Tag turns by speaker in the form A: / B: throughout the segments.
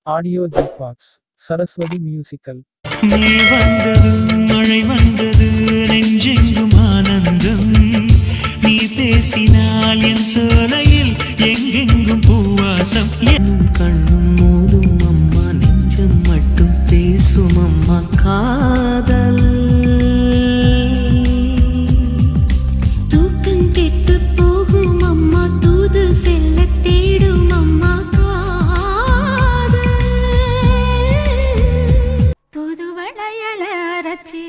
A: Audio ஜூக்பாக்ஸ் Saraswati musical.
B: நீ வந்தது மழை வந்தது நெஞ்செங்கும் ஆனந்தம். நீ பேசினால் என் சோலையில் எங்கெங்கும் பூவாசம். என் கண்ணும் மோதும் அம்மா நெஞ்சம் மட்டும் பேசும் அம்மா காதல்.
C: தூக்கம் கெட்டு போகும் அம்மா தூது செல்ல தேடும் அம்மா காதல். தூது வளையல அரைச்சி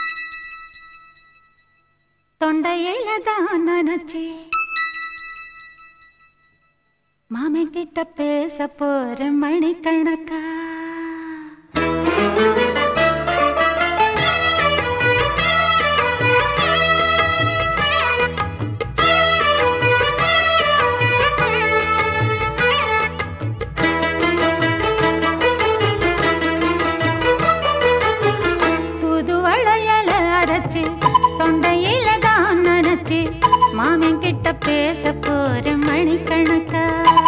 C: தொண்டையில தான் நினைச்சி மாமன் கிட்ட பேச போற மணிக்கணக்கா. தூது வளையல அரைச்சி தொண்டையில தான் நினைச்சி மாமன் கிட்ட பேச போற மணிக்கணக்கா.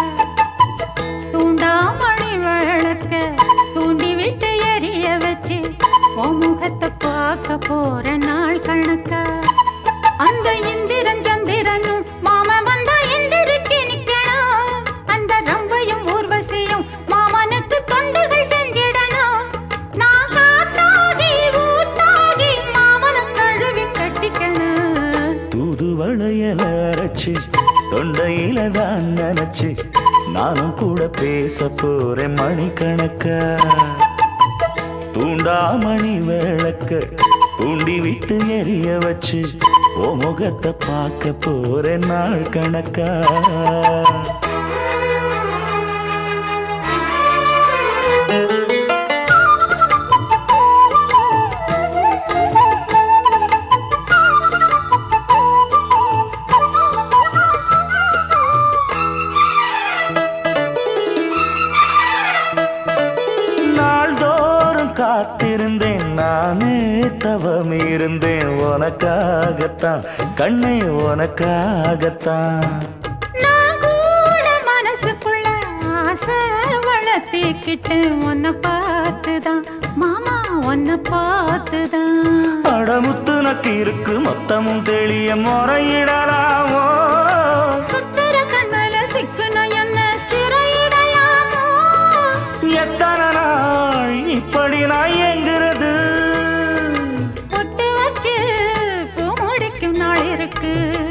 C: தூண்டாமணி விளக்க தூண்டி விட்டு எரிய வச்சு உன் முகத்தை பார்க்க போற நாள் கணக்கா. அந்த இந்திரன் சந்திரனும் மாமன் வந்தா எந்திரிச்சு நிக்கணும். அந்த ரம்பையும் ஊர்வசியும் மாமனுக்கு தொண்டுகள் செஞ்சிடணும். நான் காத்தாகி ஊத்தாகி மாமனை தழுவி கட்டிக்கணும்.
B: தூது வளையல அரைச்சி தொண்டையில தான் நினைச்சு நானும் கூட பேச போறேன் மணிக்கணக்கா. தூண்டாமணி விளக்க தூண்டி விட்டு எரிய வச்சு ஓ முகத்தை பார்க்க போறேன் நாள் கணக்கா. காத்திருந்தேன் நானே தவம் இருந்தேன் உனக்காகத்தான் கண்ணே உனக்காகத்தான்.
C: நான் கூட மனசுக்குள்ள ஆசை வளர்த்திக்கிட்டேன் உன்னை பார்த்துதான் மாமா உன்னை பார்த்துதான்.
B: அடமுத்து நக்கு இருக்கு மொத்தமும் தெளிய முறையிடலாமோ.
C: சுத்தர கண்ணல சிக்கணும் என்ன சிறையிடையாமோ.
B: எத்தனை நாள் இப்படி நான் எங்கிறது.
C: பொட்டு வச்சு பூ முடிக்கும் நாள் இருக்கு.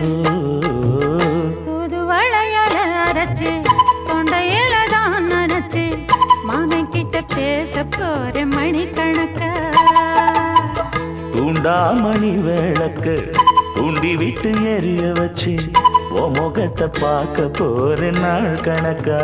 C: புது வளையல அரைச்சு தொண்டையில தான் நினைச்சு மாமன் கிட்ட பேச போற மணிக்கணக்கா.
B: தூண்டாமணி விளக்கு தூண்டி விட்டு எரிய வச்சு ஓ முகத்தை பார்க்க போற நாள் கணக்கா.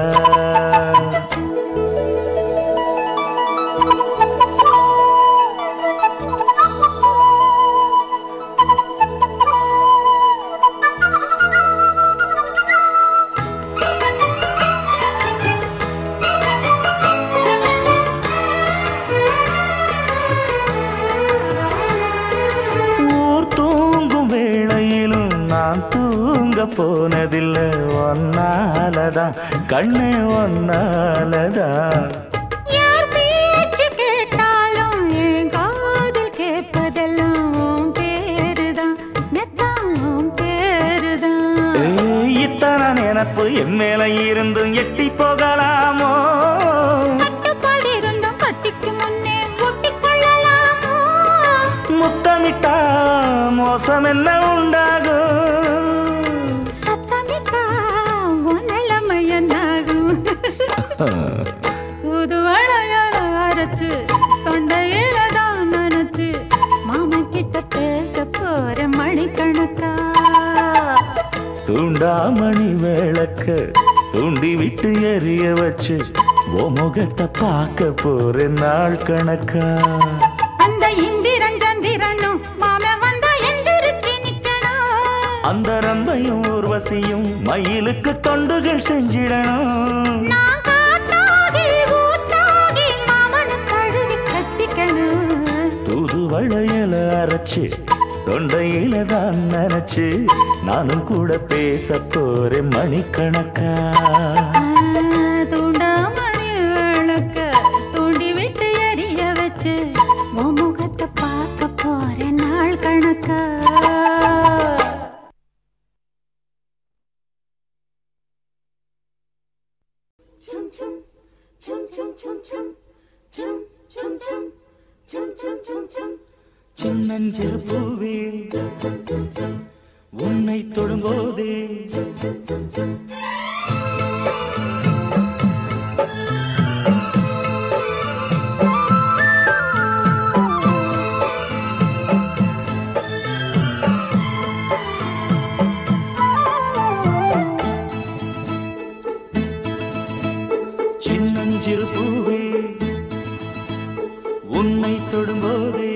B: நான் தூங்க போனதில்லை ஒன்னாலதான் கண்ணே ஒன்னாலதான்.
C: யார் பேச்சு கேட்டாலும் என் காதில் கேட்பதெல்லாம் உன் பேருதான் மெத்தான் உன் பேருதான்.
B: இத்தனை நினப்பு என் மேல இருந்தும் எட்டி போகலாமோ.
C: கட்டுப்பாடு இருந்தும் கட்டிக்கு முன்னே ஒட்டிக் கொள்ளலாமோ.
B: முத்தமிட்டா மோசம் என்ன உண்டாகும்.
C: சத்தமிட்டா உன் நிலைமை என்னாகும். புது வளையல அரைச்சு தொண்டையில தான் நினைச்சு மாமன் கிட்ட பேச போற மணிக்கணக்கா.
B: தூண்டாமணி விளக்க தூண்டி விட்டு எரிய வச்சு ஓ முகத்தை பார்க்க போற நாள் கணக்கா.
C: அந்த இந்திரன் சந்திரனும் மாமன் வந்தா எந்திரிச்சு நிக்கணும்.
B: அந்த ரம்பையும் ஊர்வசியும் மயிலுக்கு தொண்டுகள் செஞ்சிடணும்.
C: நான் காத்தாகி ஊத்தாகி மாமனை தழுவி கட்டிக்கணும்.
B: தூது வளையல அரைச்சு தொண்டையில தான் நினைச்சு நானும் கூட பேச போறேன் மணிக்கணக்கா.
C: தூண்டாமணி விளக்க
B: சின்னஞ்சிறு பூவே உன்னை தொடும்போதே சின்னஞ்சிறு பூவே உன்னை தொடும்போதே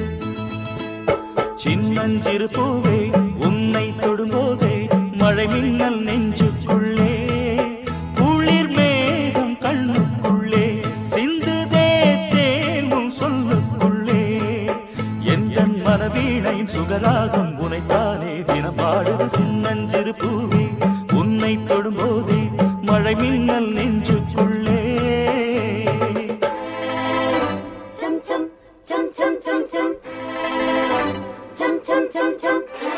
B: சின்னஞ்சிறு பூவே உன்னை தொடும்போதே மழை மின்னல் நெஞ்சுக்குள்ளே குளிர் மேகம் கண்ணுக்குள்ளே சிந்துதே தேனும் சொல்லுக்குள்ளே எந்தன் மனவீணையின் சுகராகம் உனைத்தானே தினம் பாடுது சின்னஞ்சிறு பூவே உன்னை தொடும்போதே மழை மின்னல் நெஞ்சுக்குள்ளே
C: chum chum chum chum chum chum chum chum chum chum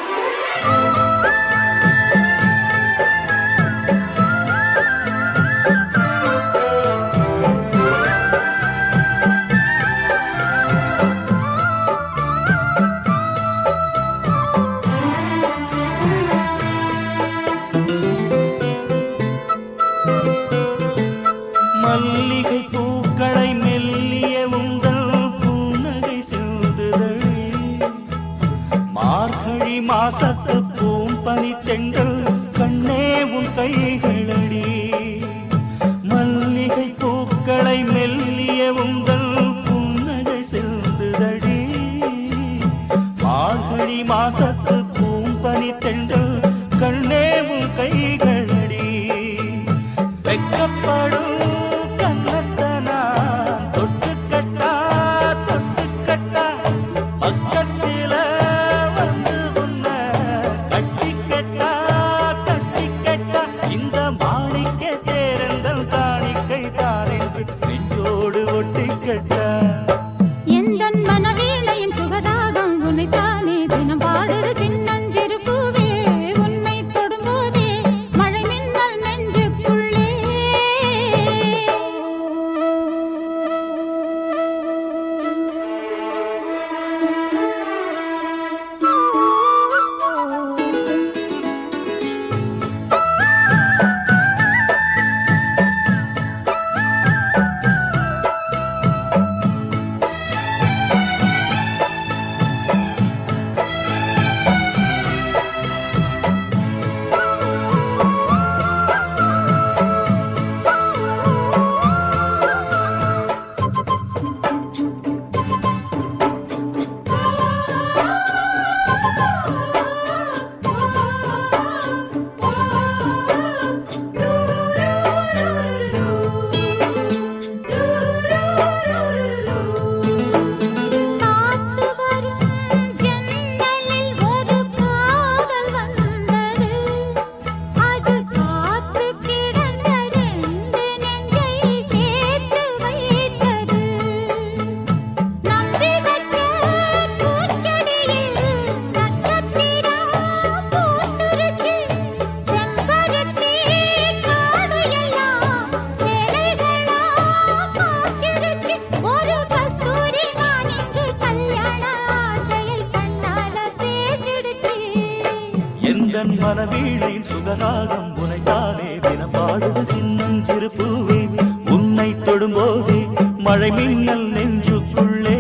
B: மல்லிகை பூக்களை மெல்லிய உங்கள் புன்னகை செல்லுதழே மார்கழி மாசத்து பூம்பனி தென்றல் கண்ணே உன் கைகளடி மல்லிகை பூக்களை மெல்லிய உங்கள் புன்னகை செல்லுதழே மார்கழி மாசத்து பூம்பனி தென்றல் கண்ணே உன் கைகளடி வெக்கப்படும் பக்கத்தில வந்து உன்ன கட்டி கட்டா தட்டி கட்டா இந்த மாணிக்க தேரங்கள் காணிக்கை தாரென்று நெஞ்சோடு ஒட்டி கட்டா
C: எந்தன் மனவீணையின் சுகதாகம் உன்னைத்தானே தினம் பாடுது சின்னஞ்சிறு பூவே உன்னை தொடும்போதே மழை மின்னல் நெஞ்சுக்குள்ளே
B: எந்தன் மனவீணையின் சுகராகம் உனைத்தானே தினம் பாடுது சின்னஞ்சிறு பூவே உன்னை தொடும்போதே மழை மின்னல் நெஞ்சுக்குள்ளே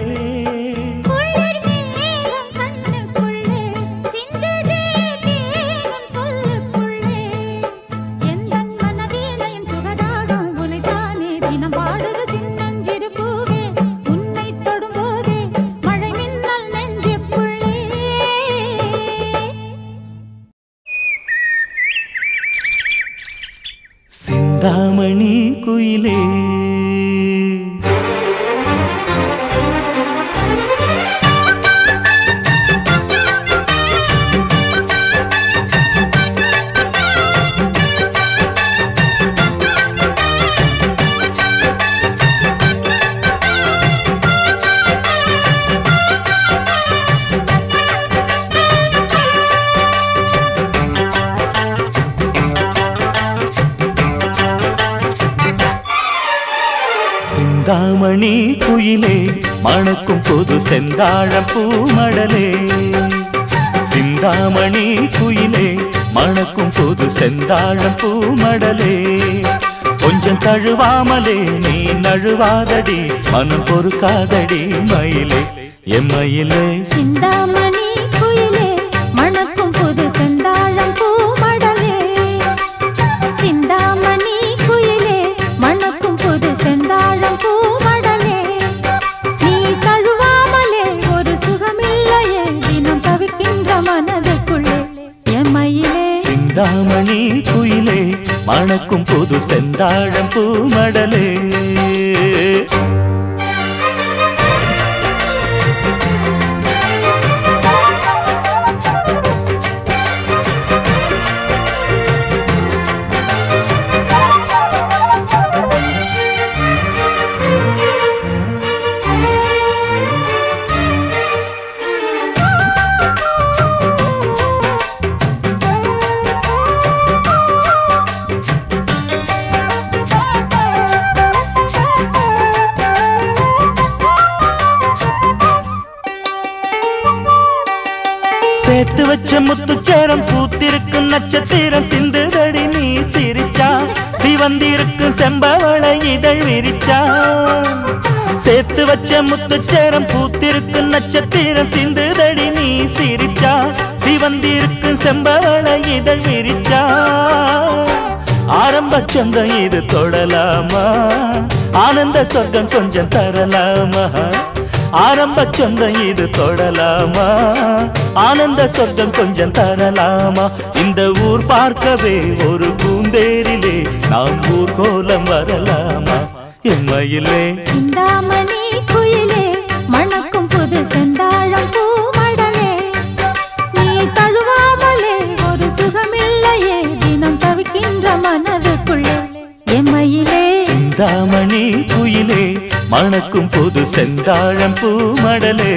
B: சிந்தாமணி குயிலே சிந்தாமணி குயிலே மணக்கும் புது செந்தாழம் பூமடலே சிந்தாமணி குயிலே மணக்கும் புது செந்தாழம் பூமடலே கொஞ்சம் தழுவாமலே நீ நழுவாதடி மனம் பொறுக்காதடி மயிலே எம்மயிலே
D: சிந்தாமணி குயிலே மணக்கும் புது செந்தாழம் பூமடலே சிந்தாமணி குயிலே மணக்கும் புது செந்தாழம் பூமடலே நீ தழுவாமலே ஒரு சுகமில்லையே தினம் தவிக்கின்ற மனதுக்குள்ளே எம்மயிலே
B: சிந்தாமணி குயிலே மணக்கும் புது செந்தாழம் பூமடலே சேர்த்து வச்ச முத்துச்சேரம் பூத்திருக்கும் நட்சத்திரம் சிந்துதடி நீ சிரிச்சா சிவந்திருக்கும் செம்பவளை இதழ் விரிச்சா சேர்த்து வச்ச முத்துச்சேரம் பூத்திருக்கும் நட்சத்திரம் சிந்துதடி நீ சிரிச்சா சிவந்திருக்கும் செம்பவளை இதழ் விரிச்சா ஆரம்ப சந்தம் இது தொடலாமா ஆனந்த சொர்க்கம் கொஞ்சம் தரலாமா ஆரம்ப சொந்தம் இது தொடலாமா ஆனந்த சொர்க்கம் கொஞ்சம் தரலாமா இந்த ஊர் பார்க்கவே ஒரு பூந்தேரிலே நாம் ஊர் கோலம் வரலாமா எம்மையிலே
D: சிந்தாமணி குயிலே மணக்கும் புது செந்தாழம் பூமடலே நீ தழுவாமலே ஒரு சுகமில்லையே தினம் தவிக்கின்ற மனதுக்குள்ளே எம்மையிலே
B: சிந்தாமணி குயிலே மணக்கும் புது செந்தாழம் பூமடலே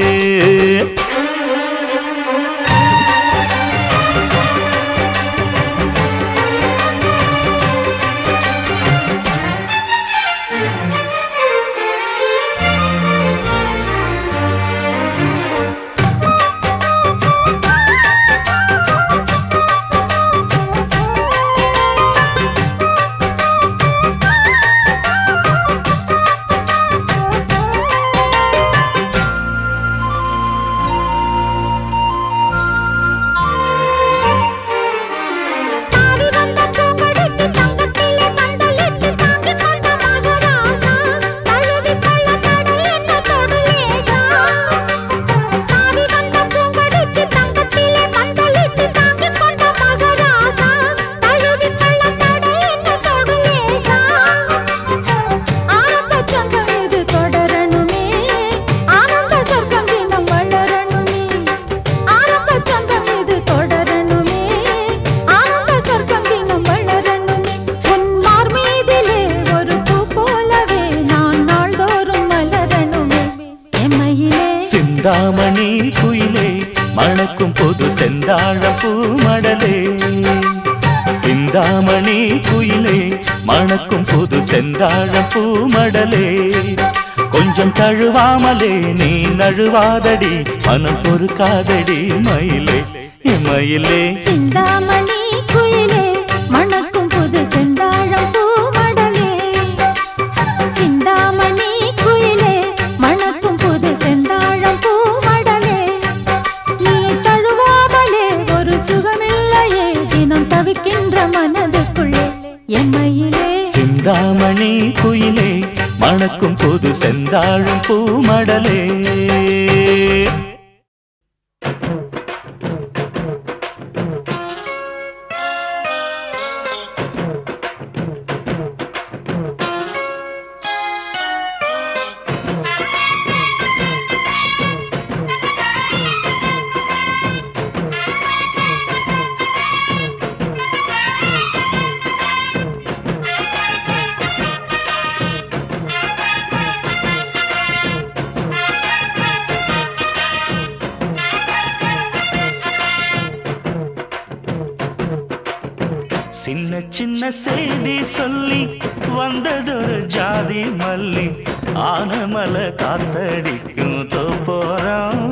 B: சிந்தாமணி குயிலே மணக்கும் புது செந்தாழம் பூமடலே சிந்தாமணி குயிலே மணக்கும் புது செந்தாழம் பூமடலே கொஞ்சம் தழுவாமலே நீ நழுவாதடி மனம் பொறுக்காதடி மயிலே மயிலே
D: சிந்தாமணி குயிலே மணக்கும் புது செந்தாழம் பூமடலே சிந்தாமணி குயிலே மணக்கும் புது செந்தாழம் பூமடலே நீ தழுவாமலே ஒரு சுகமில்லையே தினம் தவிக்கின்ற மனதுக்குள்ளே எம்மையிலே
B: சிந்தாமணி குயிலே மணக்கும் புது செந்தாழம் பூமடலே சின்ன சின்ன செய்தி சொல்லி வந்ததொரு ஜாதி மல்லி ஆனமல காத்தடிக்கும் தோப்போரம்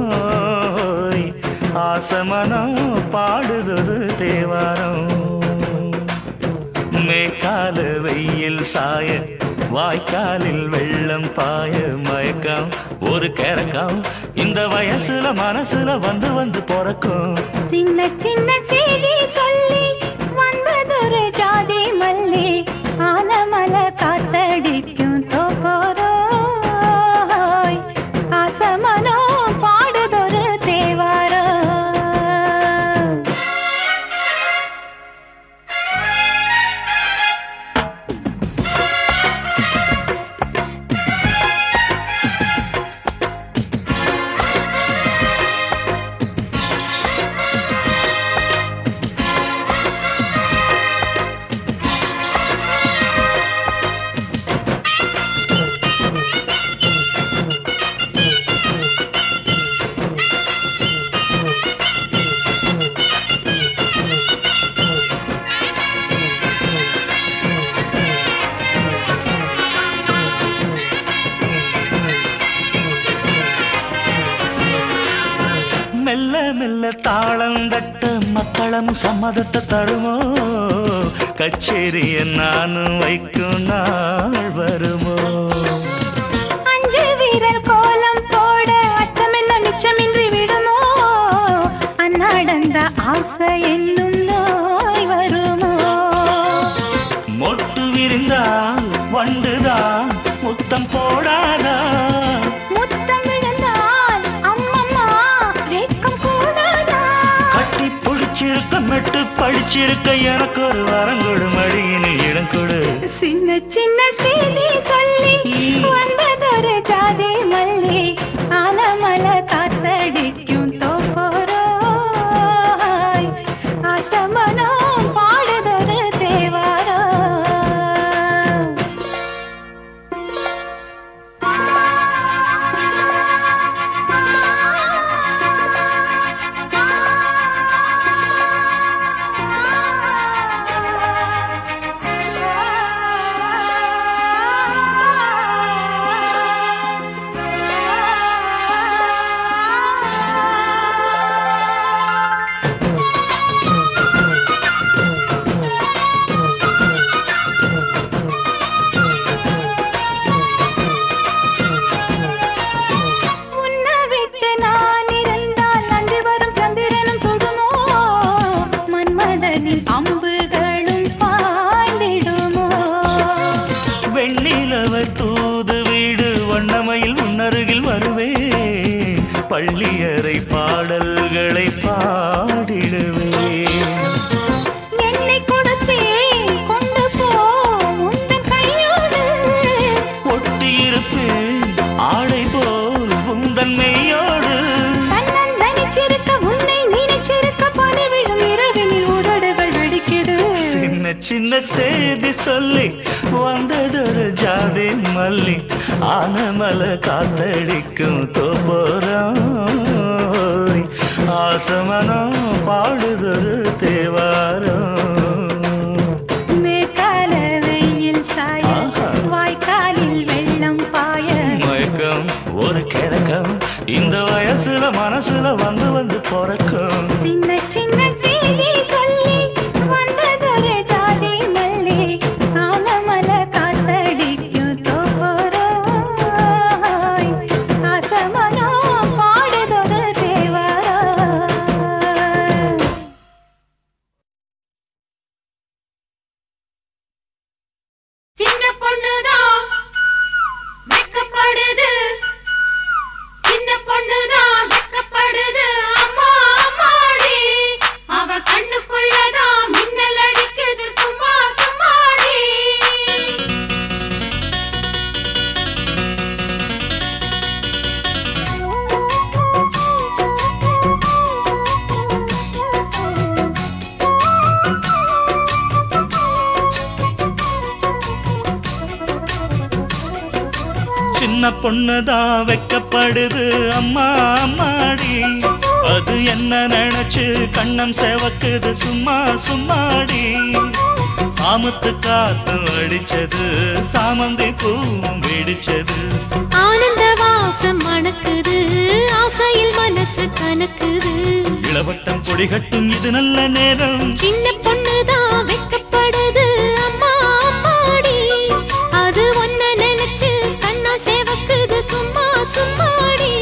B: ஆசமனம் பாடுதொரு தேவாரம் மேற்கால வெயில் சாய வாய்க்காலில் வெள்ளம் பாய மயக்கம் ஒரு கரக்கம் இந்த வயசுல மனசுல வந்து வந்து பிறக்கும்
D: சின்ன சின்ன செய்தி சொல்லி வந்ததொரு ஜாதி மல்லி ஆனமல காத்தடிக்கும் தோப்போரோய் ஆசமனோ பாடுதொரு தேவாரோ
B: மெல்ல மெல்ல தாளம் தட்ட மக்களும் சம்மதத்தை தருமோ கச்சேரிய நானும் வைக்கும் நாள் வருமோ
D: அஞ்சு வீரர் கோலம் போட அச்சமென்ன மிச்சமின்றி விடுமோ அன்னாடந்த ஆசை என்னும் நோய் வருமோ
B: மொட்டு விரிந்தால் வண்டுதான் முத்தம் போடாதா
D: முத்தம் விழுந்தால் அம்மம்மா வேக்கம் கூடாதா
B: கட்டி பிடிச்சிருக்க மெட்டு படிச்சிருக்க எனக்கு ஒரு வரங்கொடு மடியினில் இடம் கொடு
D: சின்ன சின்ன செய்தி சொல்லி வந்ததொரு ஜாதி மல்லி ஆனமல காத்தடிக்கும் தோப்போரோய் ஆசமனோ பாடுதொரு தேவாரோ உன்னை விட்டு நான் இருந்தால் நன்றி வரும் சந்திரனும் சுடுமோ மன்மதனின் அம்புகளும் பாய்ந்திடுமோ
B: வெண்ணிலவர் தூது வீடு வண்ணமையில் உன்னருகில் வருவே பள்ளியறை பாடல்களை பாடிடுவே
D: என்னை கொடுத்தேன் கொண்டு போ உந்தன் கையோடு
B: ஒட்டியிருப்பேன் ஆடை போல் உந்தன் மெய்யோடு
D: தன்னன் தனிச்சிருக்க உன்னை நினைச்சிருக்க பனி விழும் இரவினில் உதடுகள் வெடிக்குது
B: சின்ன சின்ன செய்தி சொல்லி வந்ததொரு ஜாதி மல்லி ஆனமல காத்தடிக்கும் தோப்போரம் ஆசமனம் பாடுதொரு தேவாரம்
D: மேற்கால வெயில் சாய வாய்க்காலில் வெள்ளம் பாய
B: மயக்கம் ஒரு கிழக்கம் இந்த வயசுல மனசுல வந்து வந்து பிறக்கும்
D: சின்ன சின்ன செய்தி சொல்லி வந்ததொரு ஜாதி மல்லி ஆனமல காத்தடிக்கும் தோப்போரோய் ஆசமனோ பாடுதொரு தேவாரோ
C: சின்ன பொண்ணுதான் வெக்கப்படுது சின்ன பொண்ணுதான் வெக்கப்படுது அம்மா அம்மாடி அவ கண்ணுக்குள்ளதான் மின்னல் அடிக்குது சும்மா சும்மாடி
B: சின்ன பொண்ணுதான் வெக்கப்படுது அம்மா அம்மாடி அது என்ன நினைச்சு கண்ணம் செவக்குது சும்மா சும்மாடி சாமத்து காத்தும் அடிச்சது சாமந்தி பூவும் வெடிச்சது
D: ஆனந்த வாசம் மணக்குது ஆசையில் மனசு கணக்குது
B: இளவட்டம் கொடிகட்டும் இது நல்ல நேரம்
D: சின்ன பொண்ணுதான் வெக்கப்படுது அம்மா அம்மாடி அது ஒன்ன நினைச்சு கண்ணா சேவக்குது சும்மா சும்மாடி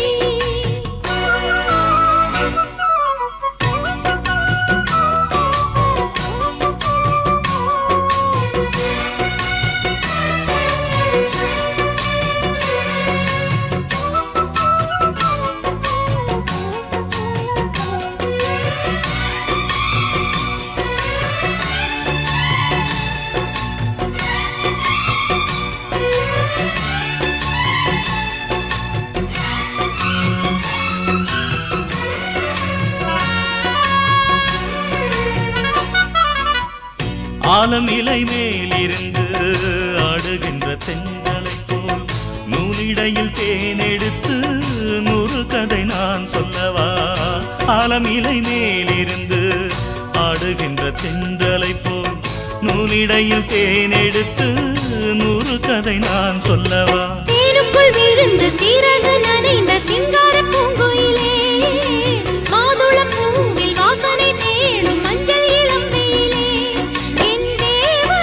B: ஆலம் இலை மேலிருந்து ஆடுகின்ற தென்றலை போல் நூலிடையில் தேனெடுத்து 100 கதை நான் சொல்லவா ஆலம் இலை மேலிருந்து ஆடுகின்ற தென்றலை போல் நூலிடையில் தேனெடுத்து 100 கதை நான் சொல்லவா
D: தேனுக்குள் விழுந்த சீரக நனைந்த சிங்கார பூங்குயிலே மாதுள பூவில் வாசனை தேடும் மஞ்சள் இளம்பெயிலே என் தேவா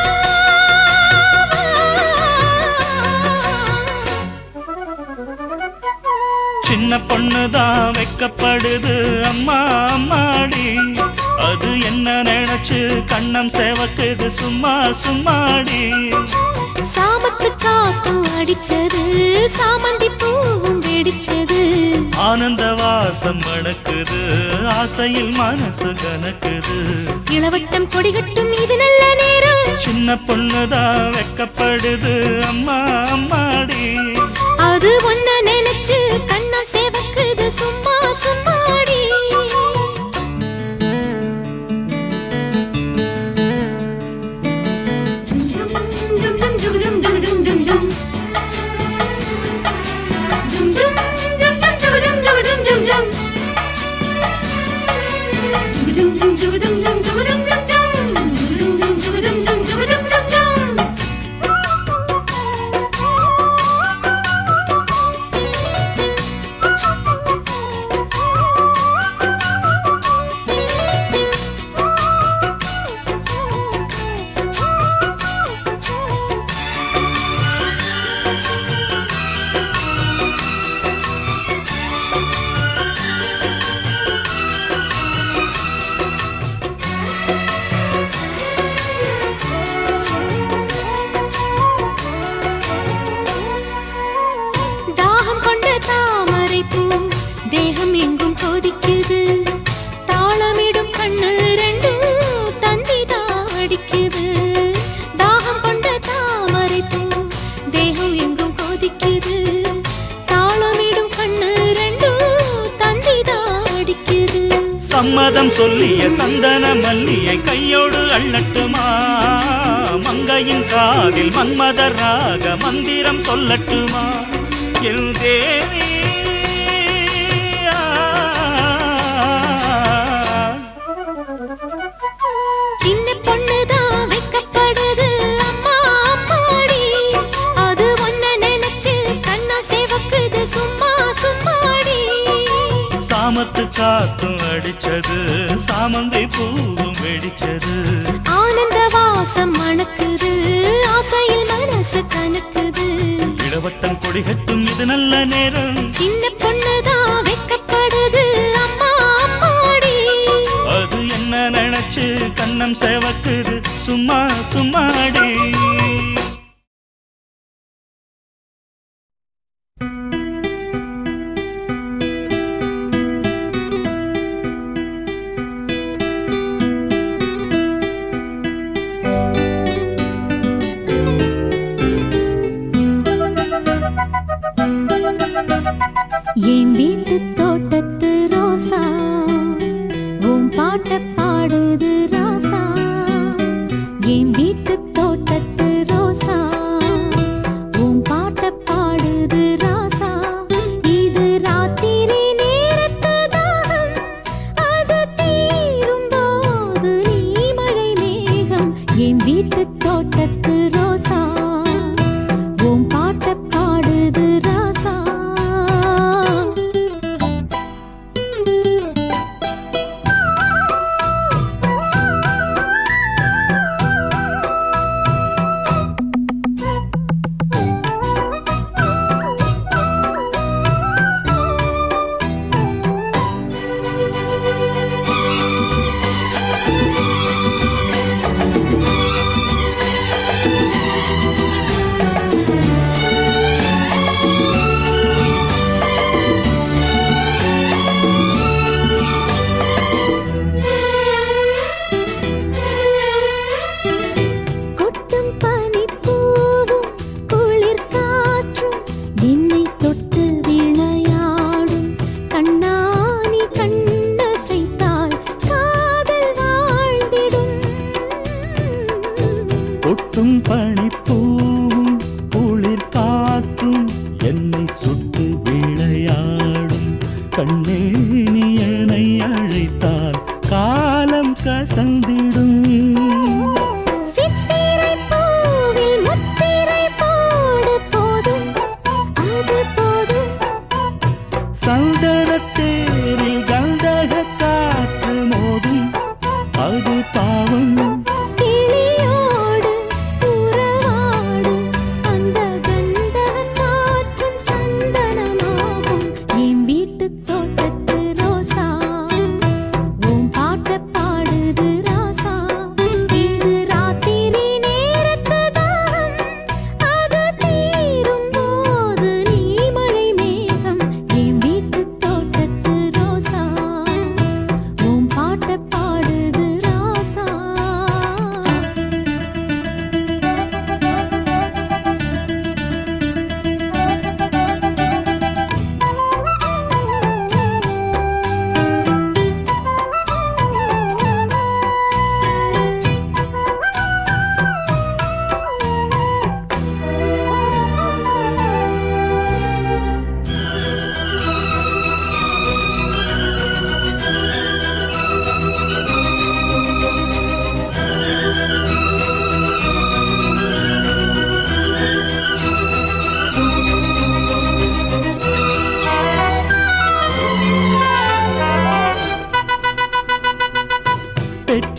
B: சின்ன பொண்ணுதான் வெக்கப்படுது அம்மா அம்மாடி அது என்ன நினைச்சு கண்ணம் சேவக்குது சும்மா சும்மாடி
D: சாமத்து காத்தும் அடிச்சது சாமந்தி பூவும் வெடிச்சது
B: ஆனந்த வாசம் மணக்குது ஆசையில் மனசு கணக்குது
D: இளவட்டம் கொடிகட்டும் இது நல்ல நேரம்
B: சின்ன பொண்ணுதான் வெக்கப்படுது அம்மா அம்மாடி
D: அது ஒன்ன நினைச்சு கண்ணா சேவக்குது சும்மா சும்மாடி
B: சம்மதம் சொல்லிய சந்தன மல்லியை கையோடு அள்ளட்டுமா மங்கையின் காதில் மன்மதராக மந்திரம் சொல்லட்டுமா என் தேவி
D: சின்ன பொண்ணுதான் வெக்கப்படுது அம்மா அம்மாடி அது ஒன்ன நினைச்சு கண்ணா சேவக்குது சும்மா சும்மாடி
B: சாமத்து காத்தும் அடிச்சது சாமந்தி பூவும் வெடிச்சது
D: ஆனந்த வாசம் மணக்குது ஆசையில் மனசு கணக்குது
B: இளவட்டம் கொடிகட்டும் இது நல்ல நேரம்
D: சின்ன பொண்ணுதான் வெக்கப்படுது அம்மா அம்மாடி
B: அது என்ன நினைச்சு கண்ணம் சேவக்குது சும்மா சும்மாடி
D: என் வீட்டு தோட்டத்து ரோசா உன் பாட்ட பாடுது ராசா என் வீட்டு தோட்டத்து ரோசா உன் பாட்ட பாடுது ராசா இது ராத்திரி நேரத்து தாகம் அது தீரும் போது நீ மழை மேகம்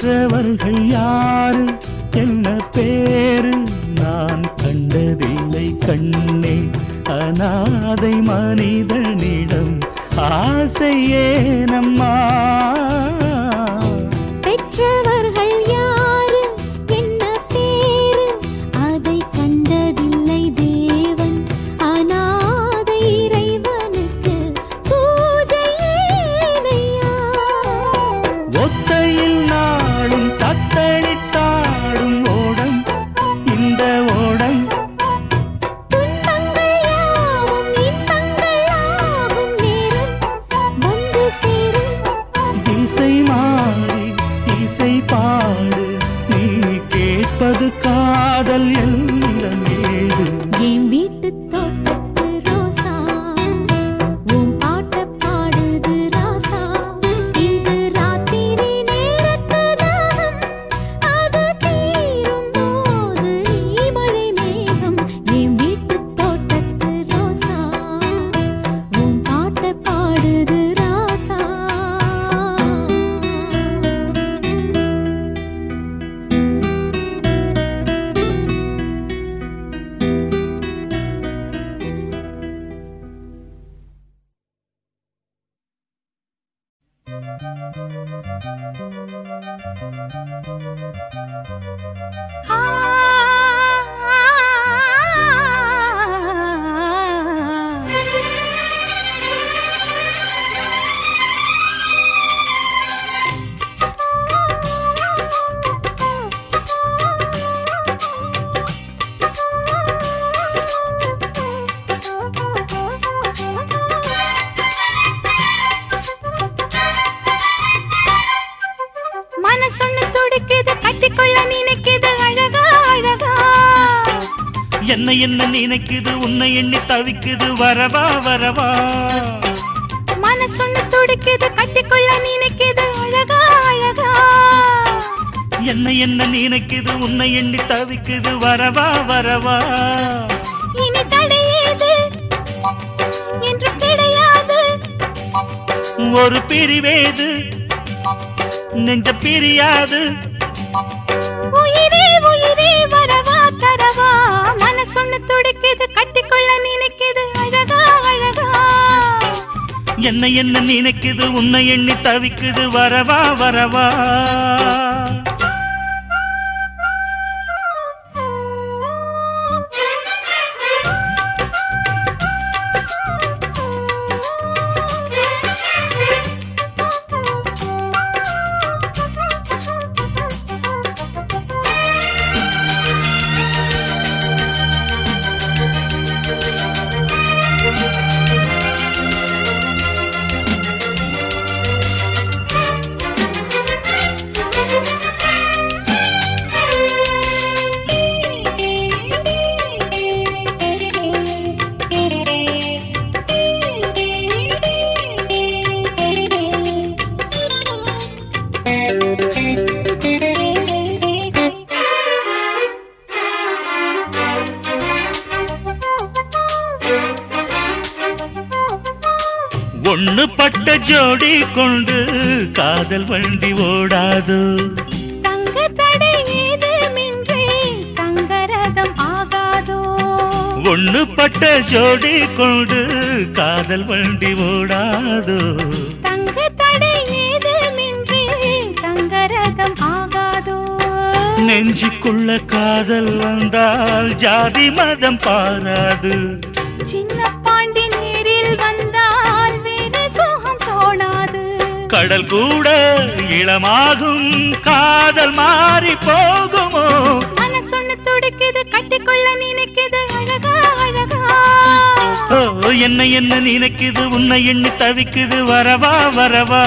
B: பெற்றவர்கள் யாரு என்ன பேரு நான் கண்டதில்லை கண்ணே அநாதை மனிதனிடம் ஆசை ஏனம்மா
D: பெற்றவர்கள் யாரு என்ன பேரு அதை கண்டதில்லை தேவன் அநாதை இறைவனுக்கு பூஜை ஏனையா
B: ஒத்தையில் நாளும் தத்தளித்தாடும் ஓடம் இந்த ஓடம்
D: துன்பங்கள் யாவும் இன்பங்கள் ஆகும் நேரம் வந்து சேரும்
B: இசை மாறி இசை பாடு நீ கேட்பது காதல் என்ற மேடு
D: என் வீட்டு தோட்டத்து ரோசா உன் பாட்ட பாடுது ராசா இது ராத்திரி நேரத்து தாகம் அது தீரும் போது நீ மழை மேகம் என் வீட்டு தோட்டத்து ரோசா உன் பாட்ட பாடுது ராசா மனசொன்னு துடிக்குது கட்டிக்கொள்ள நினைக்குது அழகா அழகா
B: என்ன என்ன நினைக்குது உன்னை எண்ணி தவிக்குது வரவா வரவா
D: மனசொன்னு துடிக்குது கட்டிக்கொள்ள நினைக்குது அழகா அழகா
B: என்ன என்ன நினைக்குது உன்னை எண்ணி தவிக்குது வரவா வரவா
D: இனி தடையேது என்று கிடையாது
B: ஒரு பிரிவேது நெஞ்ச பிரியாது
D: உயிரே உயிரே வரவா தரவா மனசொன்னு துடிக்குது கட்டிக்கொள்ள நினைக்குது அழகா அழகா
B: என்ன என்ன நினைக்குது உன்னை எண்ணி தவிக்குது வரவா வரவா ஒண்ணு பட்ட ஜோடி கொண்டு காதல் வண்டி ஓடாது
D: தங்க தடை ஏதுமின்றி தங்கரதம் ஆகாதோ
B: ஒண்ணு பட்ட ஜோடி கொண்டு காதல் வண்டி ஓடாது
D: தங்க தடை ஏதுமின்றி தங்கரதம் ஆகாதோ
B: நெஞ்சுக்குள்ள காதல் வந்தால் ஜாதி மதம் பாராது
D: சின்ன பாண்டி நீரில் வந்தால் வேறு சோகம் தோணாது
B: கடல் கூட இளமாகும் காதல் மாறி போகுமோ
D: மனசொன்னு துடிக்குது கட்டிக்கொள்ள நினைக்குது அழகா அழகா
B: ஓ என்ன என்ன நினைக்குது உன்னை எண்ணி தவிக்குது வரவா வரவா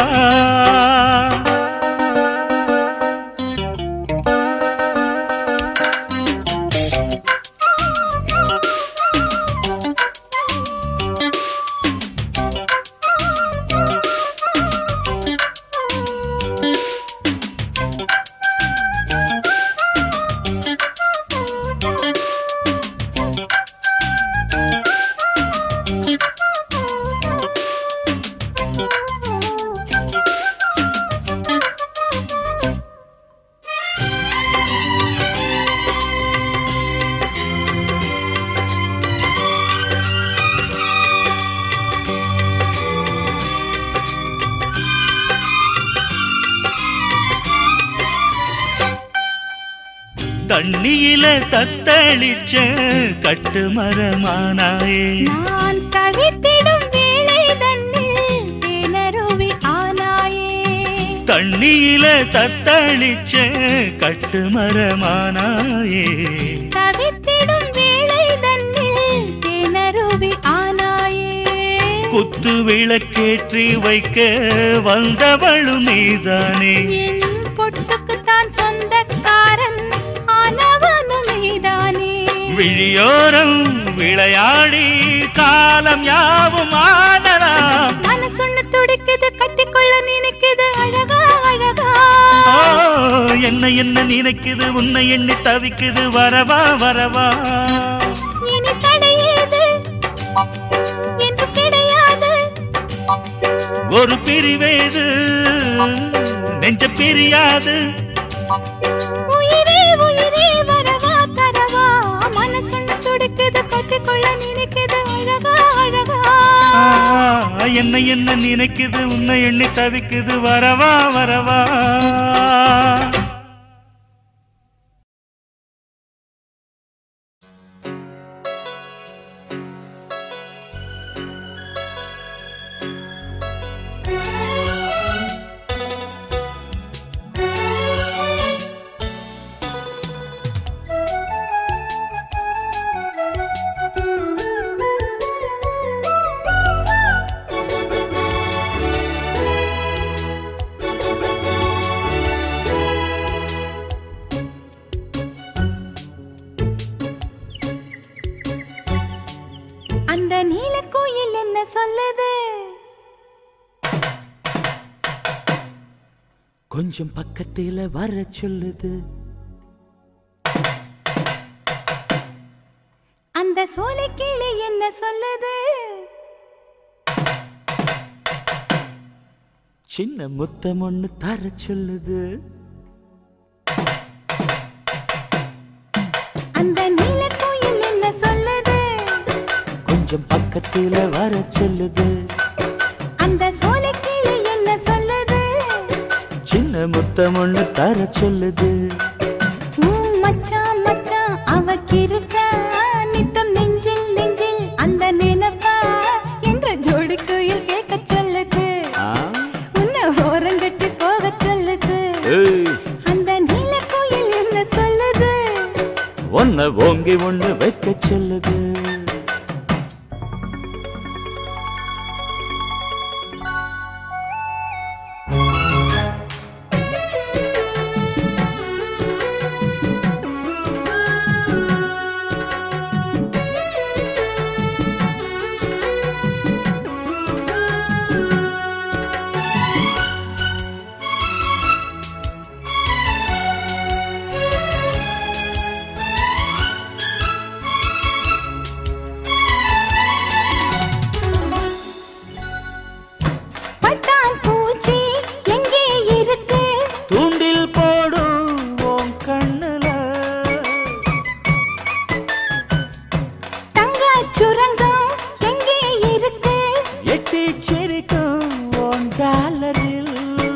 B: தண்ணியில தத்தளிச்ச கட்டு மரமானாயே
D: நான் தவித்திடும் வேளை தன்னில் தேனருவி ஆனாயே
B: தண்ணியில தத்தளிச்ச கட்டு மரமானாயே
D: தவித்திடும் வேளை தன்னில் தேனருவி ஆனாயே
B: குத்து விளக்கேற்றி வைக்க வந்தவளும் நீதானே
D: என் பொட்டுக்குத்தான் சொந்தக்காரன் ஆனவனும் நீதானே
B: விழியோரம் விளையாடி காலம் யாவும் ஆடலாம்
D: மனசொன்னு துடிக்குது கட்டிக்கொள்ள நினைக்குது அழகா அழகா
B: என்ன என்ன நினைக்குது உன்னை எண்ணி தவிக்குது வரவா வரவா
D: இனி தடையேது என்று கிடையாது
B: ஒரு பிரிவேது நெஞ்ச பிரியாது
D: உயிரே உயிரே வரவா தரவா மனசொன்னு துடிக்குது கட்டிக்கொள்ள நினைக்குது அழகா அழகா
B: என்ன என்ன நினைக்குது உன்னை எண்ணி தவிக்குது வரவா வரவா
D: அந்த நீலக்குயில் என்ன சொல்லுது
B: கொஞ்சம் பக்கத்தில வர சொல்லுது
D: அந்த சோலைக்கிளி என்ன சொல்லுது
B: சின்ன முத்தம் ஒண்ணு தர சொல்லுது
D: அந்த நீலக்குயில் என்ன சொல்லுது
B: கொஞ்சம் பக்கத்தில வர சொல்லுது
D: அந்த சோலைக்கிளி என்ன சொல்லுது
B: சின்ன முத்தம் ஒண்ணு தர சொல்லுது
D: மச்சான் மச்சான் அவக்கிருக்க நித்தம் நெஞ்சில் நெஞ்சில் அந்த நினைப்பா என்ற ஜோடி குயில் கேட்க சொல்லுது உன்னை ஓரங்கட்டி போக சொல்லுது அந்த நீலக்குயில் என்ன சொல்லுது
B: ஒன்ன ஓங்கி ஒண்ணு வைக்க சொல்லுது
D: பட்டான் பூச்சி எங்கே இருக்கு
B: தூண்டில் போடும் உன் கண்ணுல
D: தங்கச் சுரங்கம் எங்கே இருக்கு
B: எட்டி சிரிக்கும் உன் டாலரில்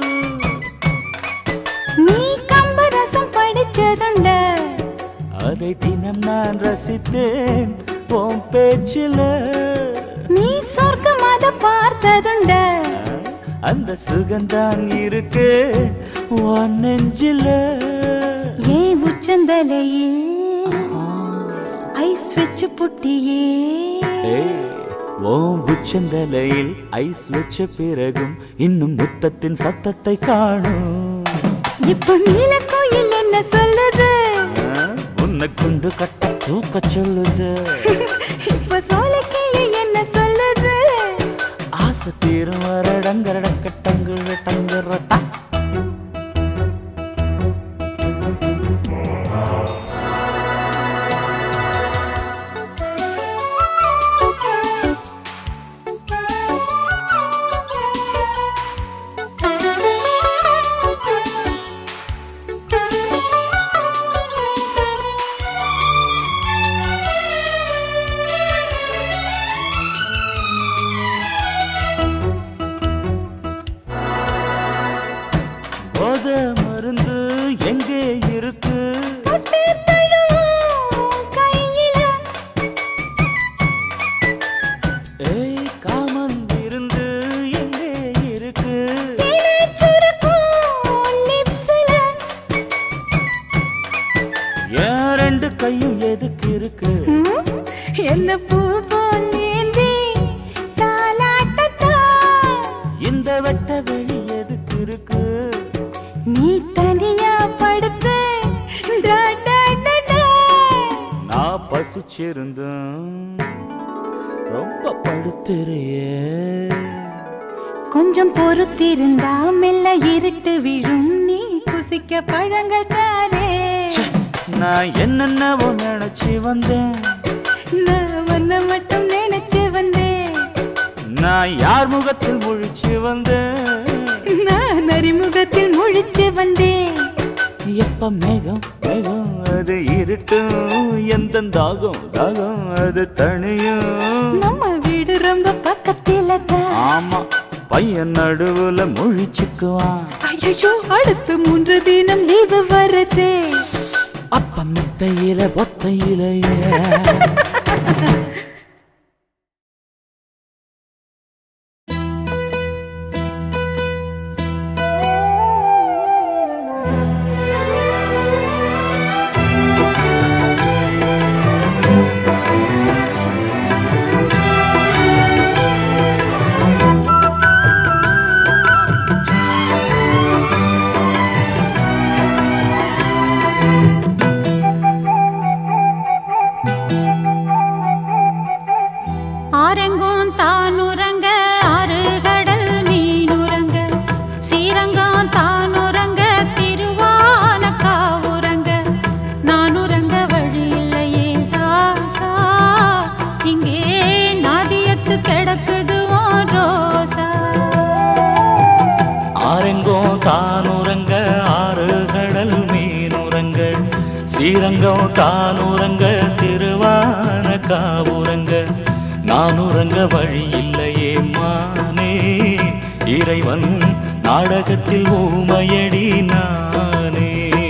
D: நீ கம்பு ரசம் படிச்சதுண்ட
B: அதை தினம் நான் ரசித்தேன் உன் பேச்சில
D: நீ சொர்க்கமாத பார்த்ததுண்ட
B: அந்த சுகந்தான் இருக்கு உன் நெஞ்சில
D: ஏன் உச்சந்தலையில் ஐஸ் வச்சு புட்டியே
B: உன் உச்சந்தலையில் ஐஸ் வச்ச பிறகும் இன்னும் முத்தத்தின் சத்தத்தை காணும்
D: இப்போ நீலக்குயில் என்ன சொல்லுது
B: உன்னை கொண்டு கட்ட தூக்க சொல்லுது
D: இப்போ சோலைக்கிளி என்ன சொல்லுது
B: ஆசை தீரும் வரடங்கரடக்க டங்குற டங்குறட்டா வச்சிருந்தோம் ரொம்ப படுத்துறியே
D: கொஞ்சம் பொறுத்திருந்தா மெல்ல இருட்டு விழும் நீ புசிக்க பழங்கள் தாரே
B: நான் என்னென்னவோ நினைச்சு வந்தேன்
D: நான் ஒன்ன மட்டும் நினைச்சு வந்தேன்
B: நான் யார் முகத்தில் முழிச்சு வந்தேன்
D: நான் அறிமுகத்தில் முழிச்சு வந்தேன்
B: எப்ப மேகம் மேகம் அது இருட்டும் எந்த தாகம் தாகம் அது தனியும்
D: நம்ம வீடு ரொம்ப பக்கத்துல தான்
B: ஆமா பையன் நடுவுல முழிச்சுக்குவான்
D: ஐயோ அடுத்து 3 தினம் லீவு வருது
B: அப்ப மெத்தையில ஒத்தையிலையே ஸ்ரீரங்கம் தானுரங்க திருவான காவுரங்க நானுரங்க வழி இல்லையே மானே இறைவன் நாடகத்தில் ஊமையடி நானே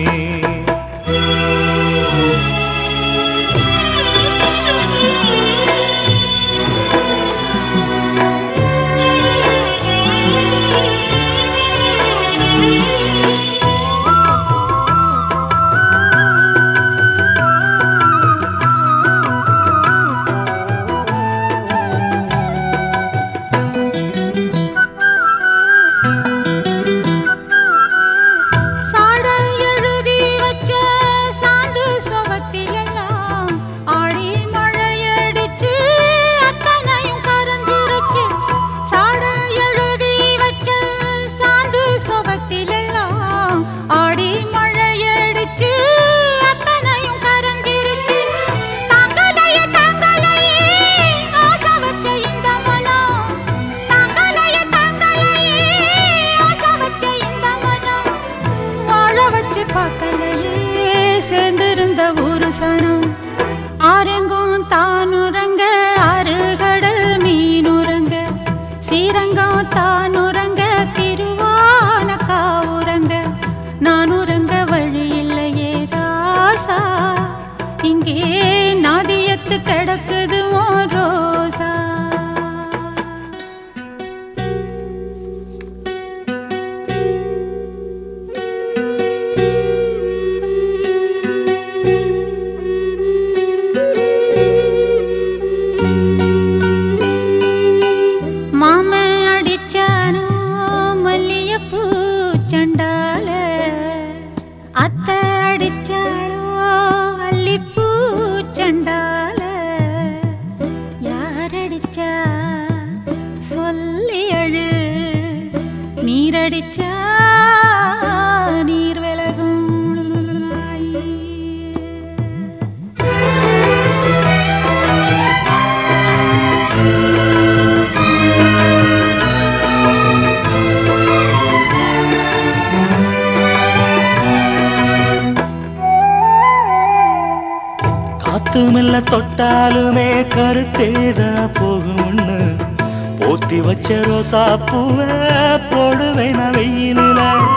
B: மெல்ல தொட்டாலுமே கருத்தேதா போகும்னு போத்தி வச்ச ரோசா பூவை போடுவேன் வெயிலில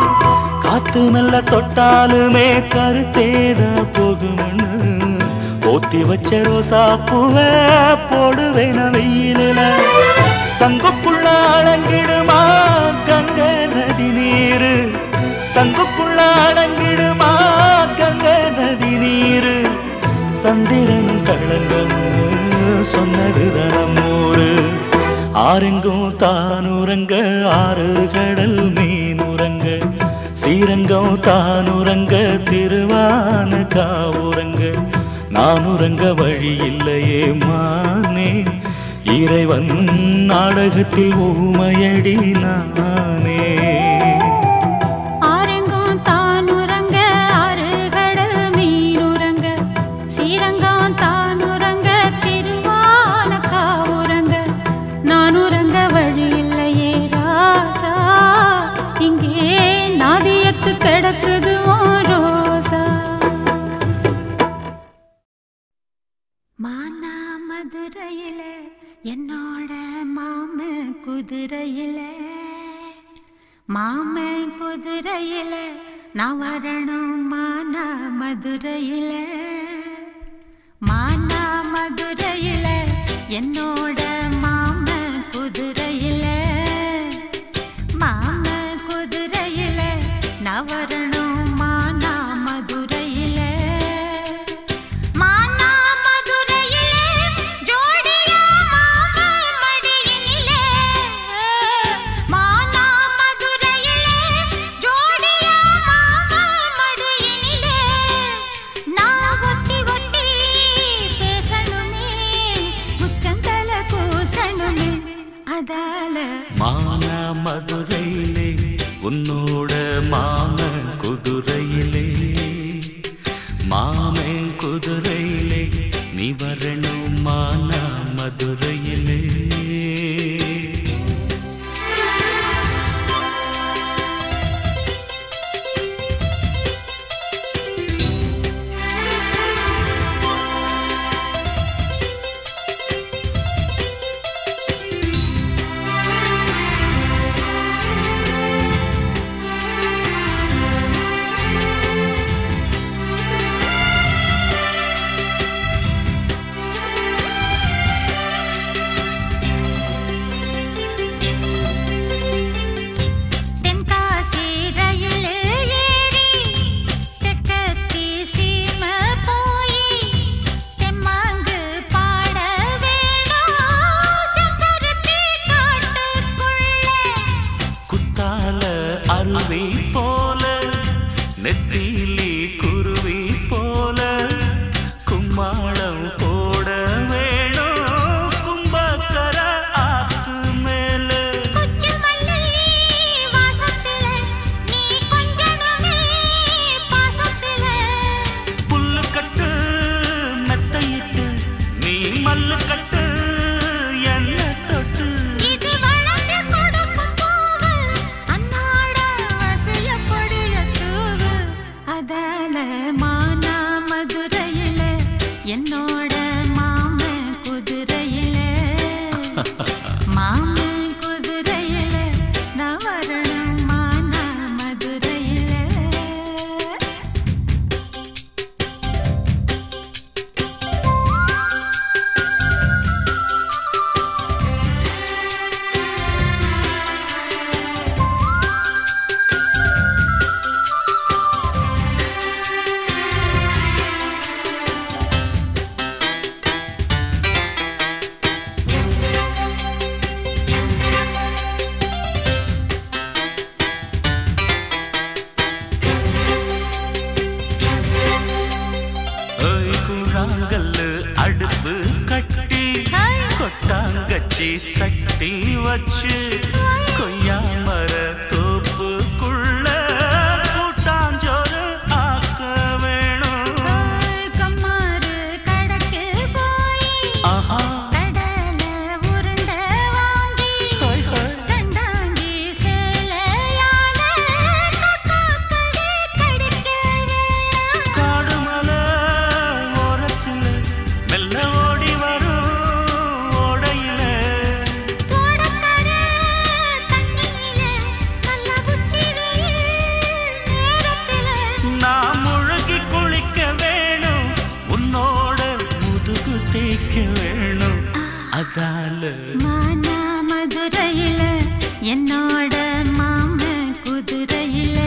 B: காத்து மெல்ல தொட்டாலுமே கருத்தேதா போகும்னு போத்தி வச்ச ரோசா பூவை போடுவேன் வெயிலில சங்குக்குள்ள அடங்கிடுமா கங்கை நதி நீரு சங்குக்குள்ள அடங்கிடுமா கங்கை நதி நீரு சந்திரன் களங்கம்னு சொன்னது தனமூரு ஆரெங்கும் தானுரங்க ஆறு கடல் மீனுரங்க ஸ்ரீரங்கம் தானுரங்க திருவான காவுரங்க நான் உறங்க வழி இல்லையே மானே, இறைவன் நாடகத்தில் ஊமையடி நானே.
D: ஆரங்கம் தான் உறங்க ஆறுகடல் மீனுறங்க, சீரங்கம் தான் உறங்க திருவானக்கா உறங்க, நான் உறங்க வழி இல்லையே ராசா, இங்கே நாதியத்து கிடக்குது ரோசா. மானா மதுரையில என்னோட மாம குதிரையில, மாம குதிரையில நான் வரணும் மானா மதுரையில, மானா மதுரையில என்னோட மாம குதிரையில, மாம குதிரையில நான் வரணும் மானா மதுரையில, மானா மதுரையில ஜோடியா மாமா மடியினிலே, மானா மதுரையில ஜோடியா மாமா மடியினிலே, நான் ஒட்டி ஒட்டி பேசணுமே உச்சந்தல கூசணுமே அதால.
B: மானா மதுரையிலே உன்னோட மாமன் குதிரையிலே, மாமன் குதிரையிலே நீ வரணும் மானா மதுரையிலே.
D: தென்காசி ரயில் ஏறி தெற்கத்தி சீமை போய் தெம்மாங்கு பாட வேணும் செம்பருத்தி காட்டுக்குள்ளே,
B: குத்தால அருவி போல நெத்திலி குருவி போல கும்மாளம் போட வேணும் கும்பக்கர ஆத்து மேல.
D: கொச்சு மல்லி வாசத்தில நீ கொஞ்சணுமே பாசத்தில,
B: புல்லு கட்டு மெத்தையிட்டு நீ மல்லு கட்டு என்ன தொட்டு.
D: இது வளர்ந்து கொடுக்கும் பூவு அன்னாட வசியப்படிய தூவு அதால. மானா மதுரையில என்னோட மாமன் குதிரையில, மாமன் குதிரையில நான் வரணும் மானா மதுரையில.
B: கூழாங்கல்லு அடுப்பு கட்டி கொட்டாங்கச்சி சட்டி வச்சு கொய்யா மர தோப்புக்குள்ள கூட்டாஞ்சோறு ஆக்க வேணும்.
D: கம்மாறு கடக்கு போய்
B: ஆஹா
D: கடல உருண்டை வாங்கி
B: ஹாய் ஹாய்
D: கண்டாங்கி சேலையால காக்காக்கடை கடிக்க வேணாம்.
B: காடுமலை ஓரத்துல மெல்ல ஓடி வரும் ஓடையில
D: தோடக்கர தண்ணியில நல்ல உச்சி வெயில் நேரத்தில,
B: நான் முழுகி குளிக்க வேணும் உன்னோட முதுகு தேய்க்க வேணும் அதால.
D: மானா மதுரையில என்னோட மாமன் குதிரையில,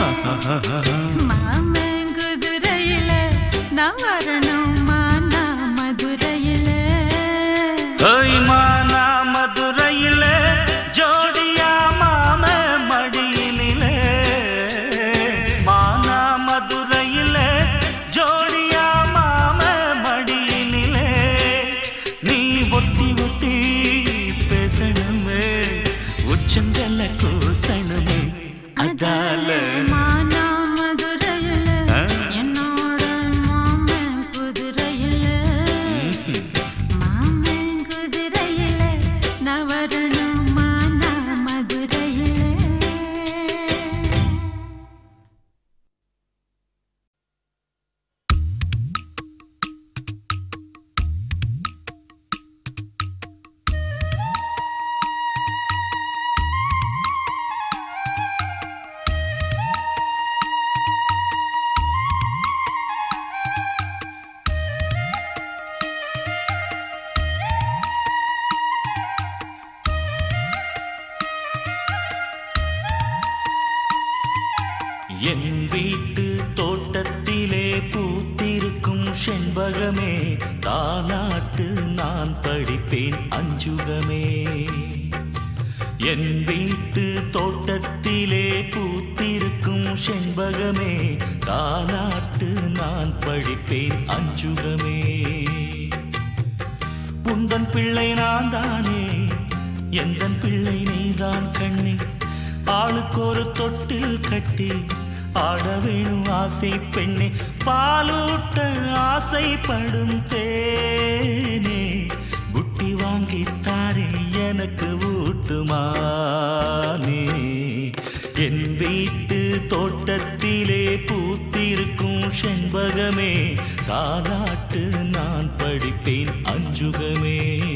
D: மாமன் குதிரையில நான் வரணும் மானா மதுரையில.
B: ஓய் மானா மதுரையில ஜோடியா மாம மடியினிலே, மானா மதுரையில ஜோடியா மாம செங்கல்ல கூசணுமே அதால
D: மானா மதுரையில என்னோட மாமன் குதிரையில மாமன் குதிரையில நான் வரணும் மானா மதுரையில.
B: என் வீட்டு தோட்டத்திலே பூத்திருக்கும் செண்பகமே தாலாட்டு நான் படிப்பேன் அஞ்சுகமே. என் வீட்டு தோட்டத்திலே பூத்திருக்கும் செண்பகமே தாலாட்டு நான் படிப்பேன் அஞ்சுகமே. உந்தன் பிள்ளை நான் தானே எந்தன் பிள்ளை நீதான் கண்ணே. ஆளுக்கு ஒரு தொட்டில் கட்டி ஆட வேணும் ஆசை பெண்ணே. பாலூட்ட ஆசைப்படும் தேனே புட்டி வாங்கித்தாரே எனக்கு ஊட்டுமானே. என் வீட்டு தோட்டத்திலே பூத்திருக்கும் செண்பகமே தாலாட்டு நான் படிப்பேன் அஞ்சுகமே.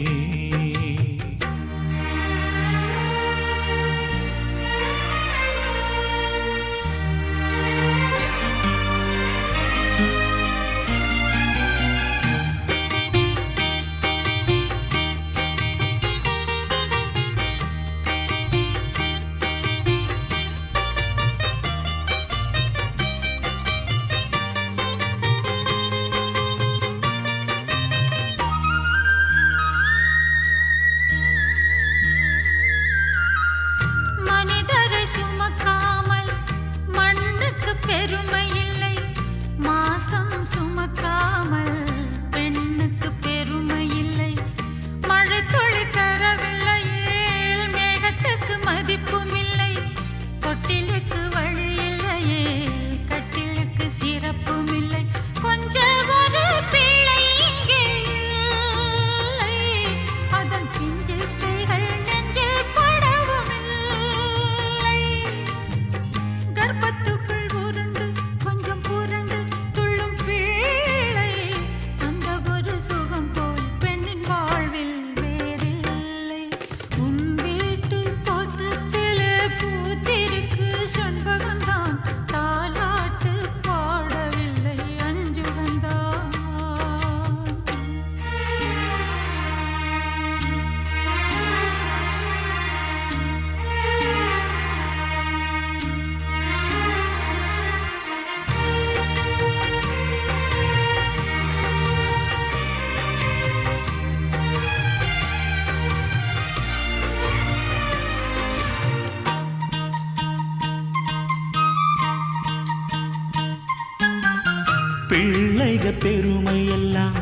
B: பிள்ளைக பெருமையெல்லாம்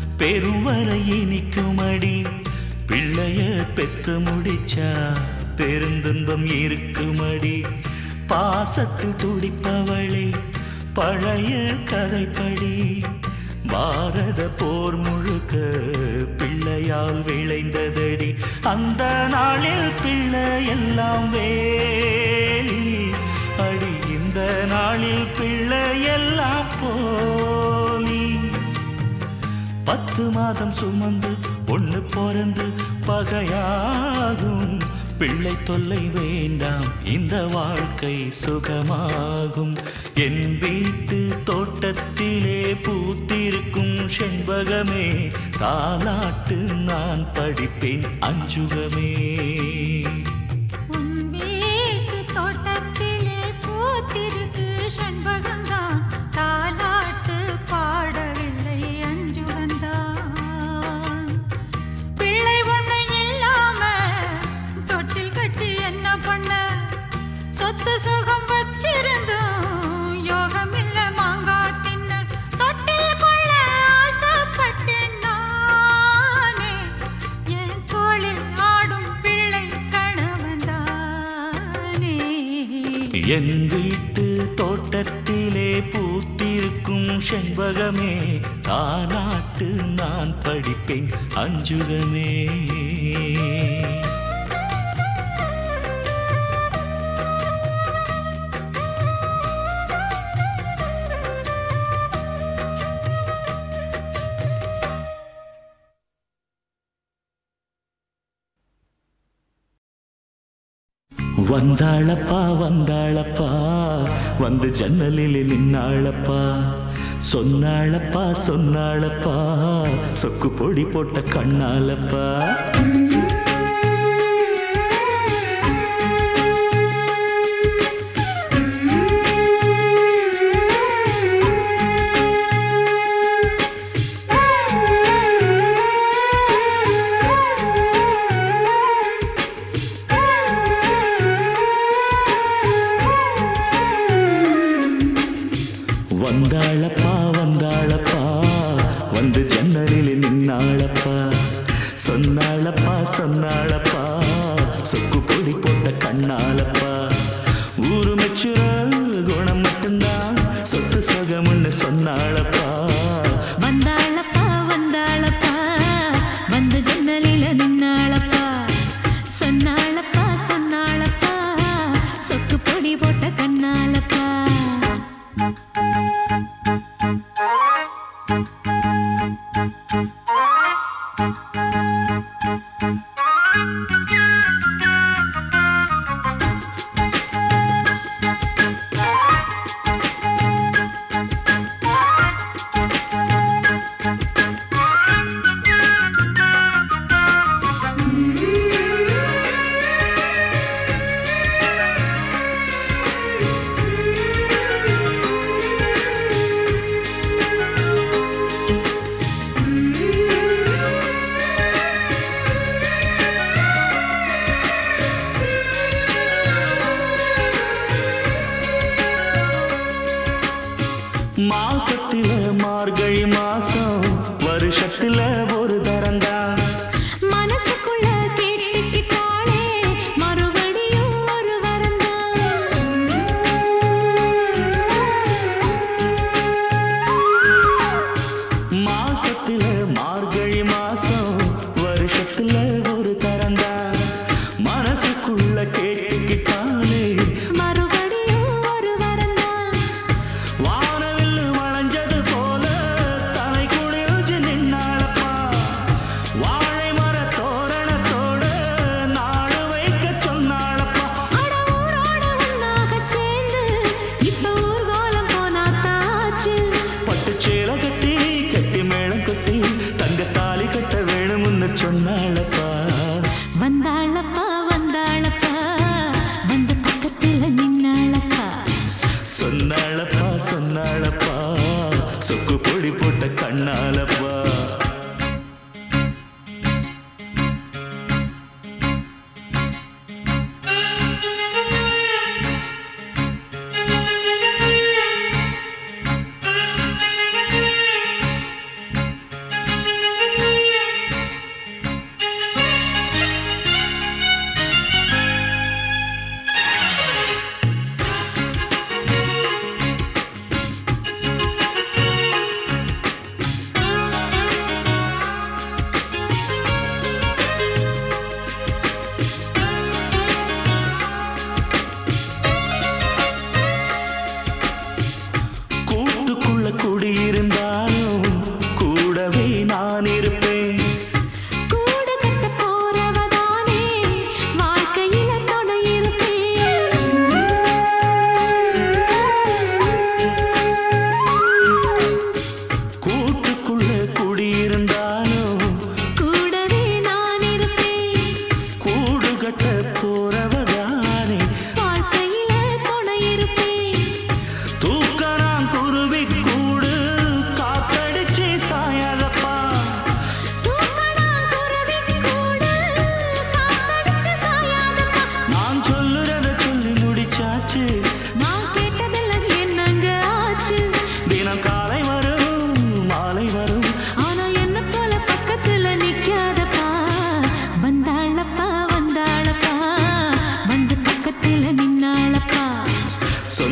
B: பெருவரை இனிக்குமடி. பிள்ளைய பெத்து முடிச்சா பெருந்துன்பம் இருக்குமடி. பாசத்தில் துடிப்பவளே பழைய கதைப்படி. பாரத போர் முழுக்க பிள்ளையால் விளைந்ததடி. அந்த நாளில் பிள்ளை எல்லாம் வேலி அடி. இந்த நாளில் பிள்ளை எல்லாம் போலி. 10 மாதம் சுமந்து பொண்ணு பிறந்து பகையாகும். பிள்ளை தொல்லை வேண்டாம் இந்த வாழ்க்கை சுகமாகும். என் வீட்டு தோட்டத்திலே பூத்திருக்கும் செண்பகமே தாலாட்டு நான் படிப்பேன் அஞ்சுகமே.
D: ஆடும் பிள்ளை
B: என் வீட்டு தோட்டத்திலே பூத்திருக்கும் செண்பகமே தானாட்டு நான் படிப்பேன் அஞ்சுகமே. வந்தாளப்பா வந்தாளப்பா வந்து ஜன்னலில் நின்னாளப்பா, சொன்னாளப்பா சொன்னாளப்பா சொக்கு பொடி போட்ட கண்ணாலப்பா. வந்தாளப்பா வந்தாளப்பா வந்து ஜன்னலில் நின்னாளப்பா, சொன்னாளப்பா சொன்னாளப்பா சொக்கு பொடி போட்ட கண்ணாலப்பா. ஊரு மெச்சுற குணம் மட்டும்தான் சொத்து சொகம்னு சொன்னாளப்பா.
E: வந்தாளப்பா வந்தாளப்பா வந்து ஜன்னலில நின்னாளப்பா, சொன்னாளப்பா சொன்னாளப்பா சொக்கு பொடி போட்ட கண்ணாலப்பா.
B: மாசத்தில மார்கழி மாசம் வருஷத்துல ஒரு தரந்தான்,
E: மனசுக்குள்ள கேட்டுக்கிட்டாளே மறுபடியும் ஒரு வரந்தான்.
B: மாசத்தில மார்கழி மாசம் வருஷத்துல ஒரு தரந்தான், மனசுக்குள்ள கேட்டுக்கிட்டாலே
E: மறுபடியும் ஒரு வரந்தான்.
B: வானவில் வளைஞ்சது போல தலை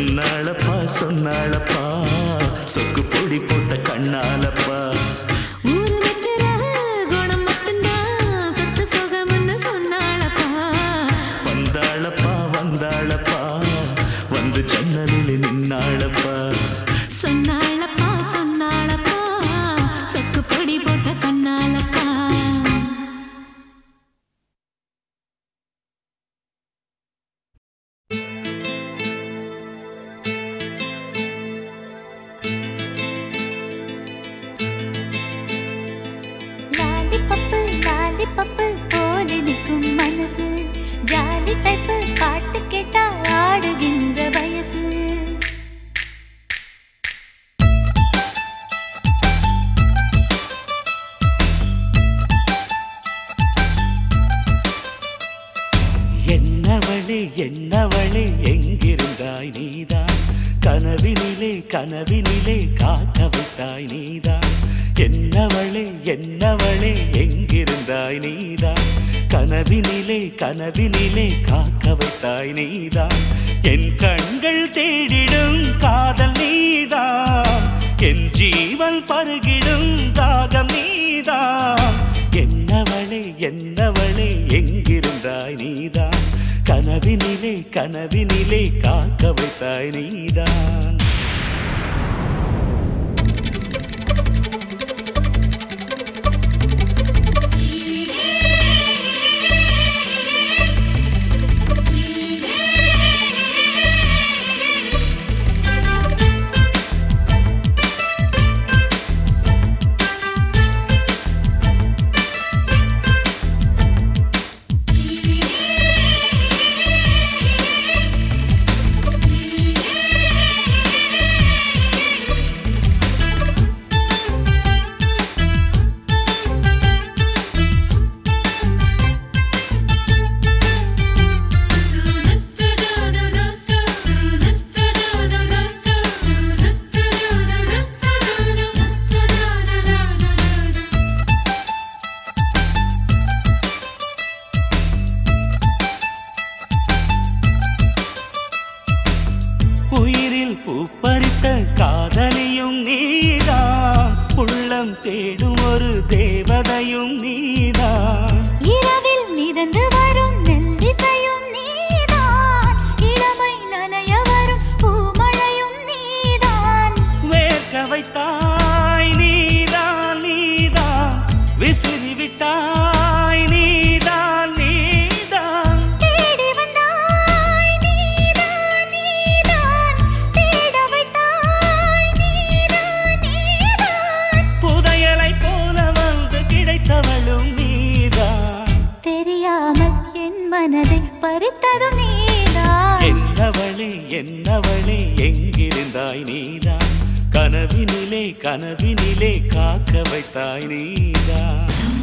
B: சொன்னாளப்பா சொன்னாளப்பா சொக்கு பொடி போட்ட கண்ணாலப்பா
E: ஊரு வச்சுற குணம் மட்டும்தான் சொத்து சுகம்னு சொன்னாளப்பா
B: வந்தாளப்பா வந்தாளப்பா வந்து ஜன்னலில் நின்னாளப்பா
E: சொன்னாளப்பா சொன்னாளப்பா சொக்கு பொடி போட்ட கண்ணாலப்பா
D: பப்பு போல நிற்கும் மனசு ஜாலி டைப்பு பாட்டு கேட்டா ஆடுகின்ற வயசு
B: என்னவளே என்னவளே எங்கிருந்தாய் நீதான் கனவினிலே கனவினிலே காக்க வைத்தாய் நீதான் என்னவளே என்னவளே எங்கிருந்தாய் நீதான் கனவினிலே கனவினிலே காக்க வைத்தாய் நீதான் என் கண்கள் தேடிடும் காதல் நீதான் என் ஜீவன் பருகிடும் தாகம் நீதான் என்னவளே என்னவளே எங்கிருந்தாய் நீதான் கனவினிலே கனவினிலே காக்க வைத்தாய் நீதான் தேடும் ஒரு தேவதையும் நீதான்
D: இரவில் மிதந்து வரும் மெல்லிசையும் நீதான் இளமை நனைய வரும் பூமழையும் நீதான்
B: வேர்க்க வைத்தாய் நீதான் நீதான் விசிறி விட்டாய் நீதான் நீதான்
D: தேடி வந்தாய் நீதான் நீதான் தேட வைத்தாய் நீதான் நீதான்
B: புதையலை போல வந்து கிடைத்தவளும் நீதான்
D: தெரியாமல் என் மனதை பறித்ததும் நீதான்
B: என்னவளே என்னவளே எங்கிருந்தாய் நீதான் கனவினிலே கனவினிலே காக்க வைத்தாய் நீதான்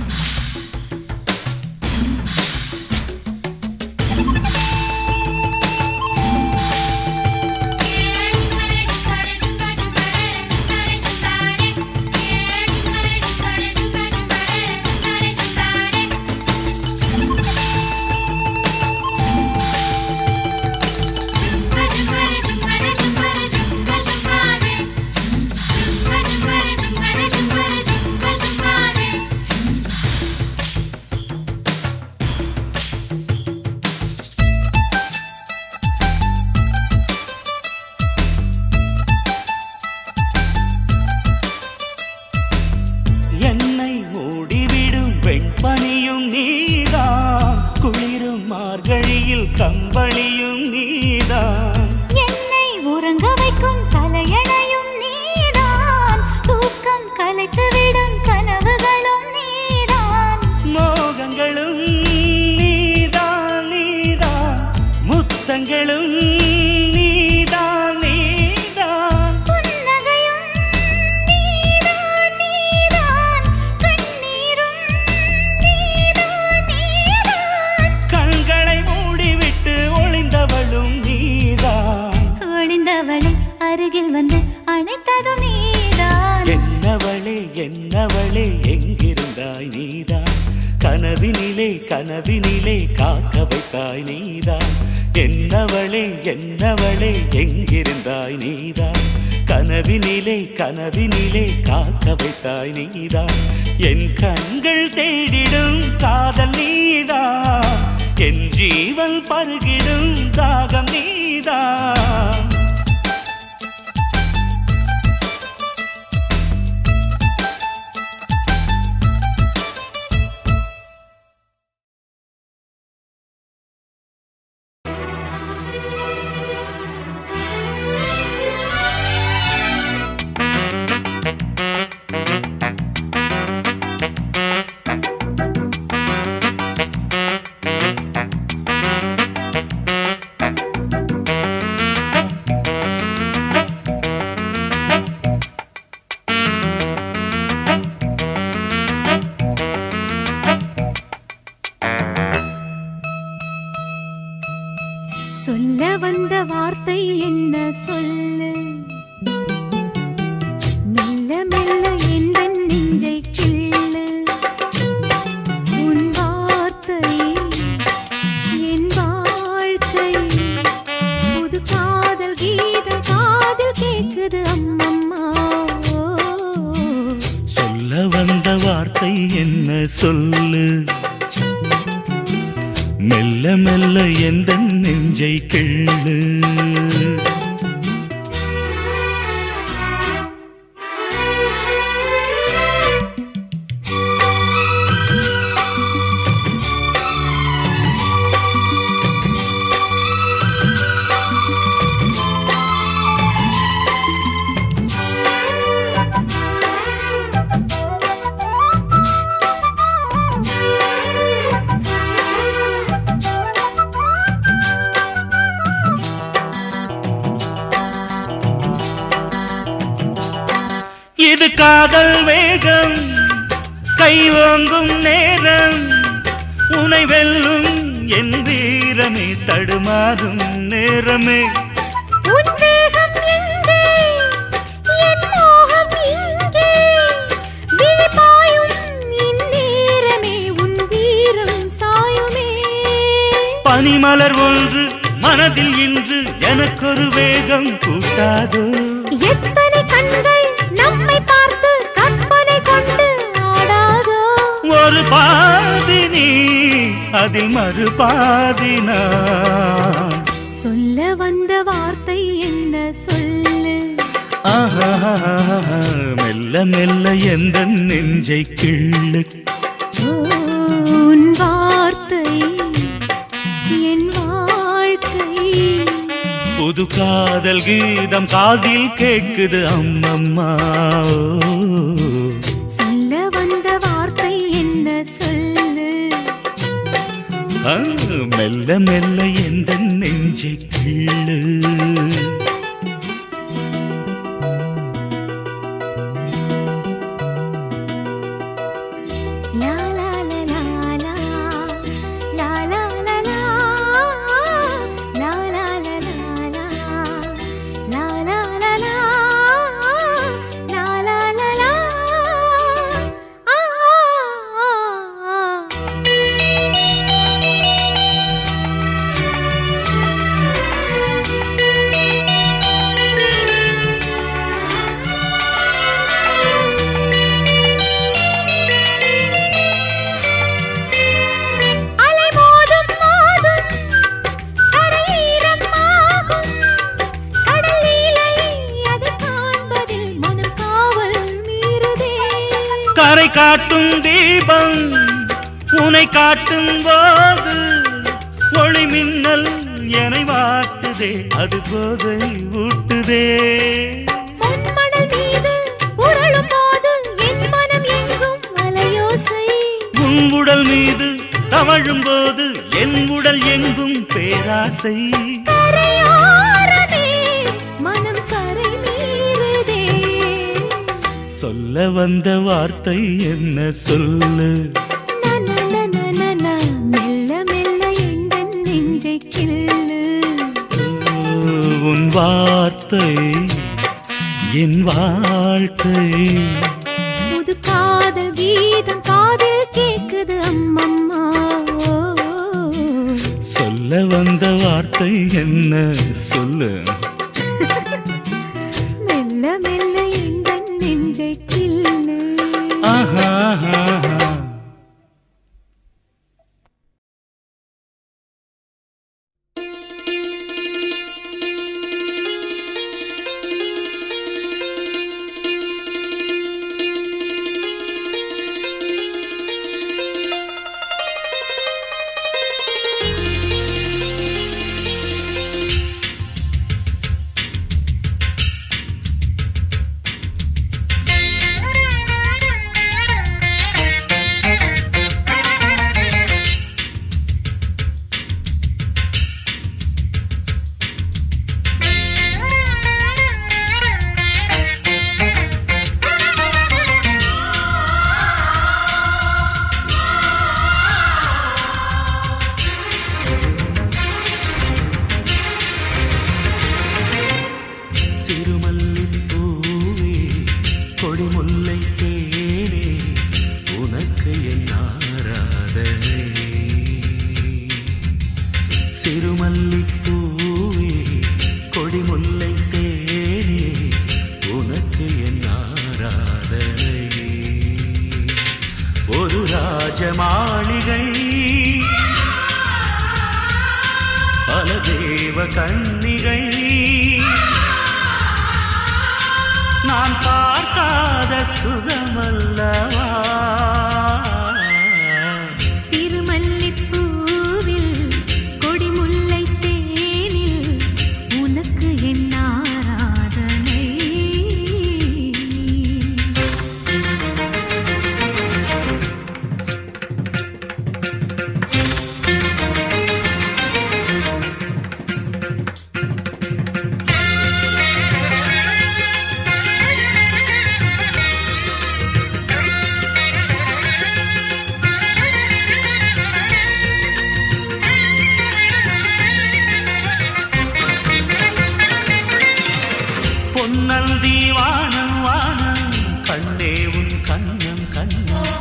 B: என்னை மூடிவிடும் வெண்பனியும் நீதான் குளிரும் மார்கழியில் கம்பளியும் நீதான்
D: என்னை உறங்க வைக்கும் தலையணையும் நீதான் தூக்கம் கலைத்துவிடும் கனவுகளும் நீதான்
B: மோகங்களும் நீதான் நீதான் முத்தங்களும் நீதான் நீதான்
D: புன்னகையும் நீதான் நீதான் கண்ணீரும் நீதான் நீதான்
B: கண்களை மூடிவிட்டு ஒளிந்தவளும் நீதான்
D: ஒளிந்தவளை அருகில் வந்து அணைத்ததும் நீதான்
B: என்னவளே என்னவளே எங்கிருந்தாய் நீதான் கனவினிலே கனவினிலே காக்க வைத்தாய் நீதான். என்னவளே என்னவளே எங்கிருந்தாய் நீதான். கனவினிலே கனவினிலே காக்க வைத்தாய் நீதான். என் கண்கள் தேடிடும் காதல் நீதான். என் ஜீவன் பருகிடும் தாகம் நீதான்.
D: சொல்ல வந்த வார்த்தை என்ன சொல்லு, மெல்ல மெல்ல எந்த நெஞ்சை கிள்ளு. உன் வார்த்தை என் வாழ்க்கை, புது காதல் கீதம் காதில் கேக்குது அம்மம்மா.
B: சொல்ல வந்த வார்த்தை என்ன சொல்லு, மெல்ல மெல்ல எந்த நெஞ்சை கிள்ளு. இது காதல் வேகம் கை ஓங்கும் நேரம். உனை வெல்லும் என் வீரமே தடுமாறும் நேரமே.
D: உன் வேகம் எங்கே, என் மோகம் இங்கே. விழிபாயும் இந்நேரமே உன் வீரம் சாயுமே.
B: பனிமலர் ஒன்று மனதில் இன்று எனக்கொரு வேகம் கூட்டாதோ.
D: எத்தனை கண்கள் நம்மை பார்த்து கற்பனை கொண்டு ஆடாதோ.
B: ஒரு பாதி நீ அதில் மறுபாதி நான்.
D: சொல்ல வந்த வார்த்தை என்ன சொல்லு,
B: மெல்ல மெல்ல எந்த நெஞ்சை கிள்ளு.
D: உன் வார்த்தை என் வாழ்க்கை,
B: புது காதல் கீதம் காதில் கேக்குது அம்மம்மா.
D: சொல்ல வந்த வார்த்தை என்ன சொல்லு,
B: மெல்ல மெல்ல எந்த நெஞ்சை கிள்ளு.
D: லா லா லா லா லா லா லா லா லா லா லா லா லா லா லா லா லா
B: கரை காட்டும் தீபம் உனை காட்டும் போது ஒளி மின்னல் என்னை வாட்டுதே, அது போதை ஊட்டுதே.
D: பொன்மணல் மீது உருளும் போது என் மனம் எங்கும் அலையோசை.
B: உன் உடல் மீது தவழும் போது என் உடல் எங்கும் பேராசை.
D: கரையோரமே மனம் கரை மீறுதே.
B: சொல்ல வந்த வார்த்தை என்ன சொல்லு,
D: மெல்ல மெல்ல எந்தன் நெஞ்சை கிள்ளு.
B: உன் வார்த்தை என் வாழ்க்கை,
D: புது காதல் கீதம் காதில் கேக்குது அம்மம்மா.
B: சொல்ல வந்த வார்த்தை என்ன சொல்லு.
D: மெல்ல மெல்ல எங்கள் நெஞ்சை கிள்ளு.
B: ஆஹா ஆஹா. மாளிகை பல தேவ கன்னிகை நான் பார்க்காத சுகமல்லவா
E: சிறுமல்லிப்பூவில் கொடிமுல்லை தேனில் உனக்கு என் ஆராதனை.
B: பொன்னந்தி வானம் வானம் கண்ணே உன் கண்ணம் கண்ணம்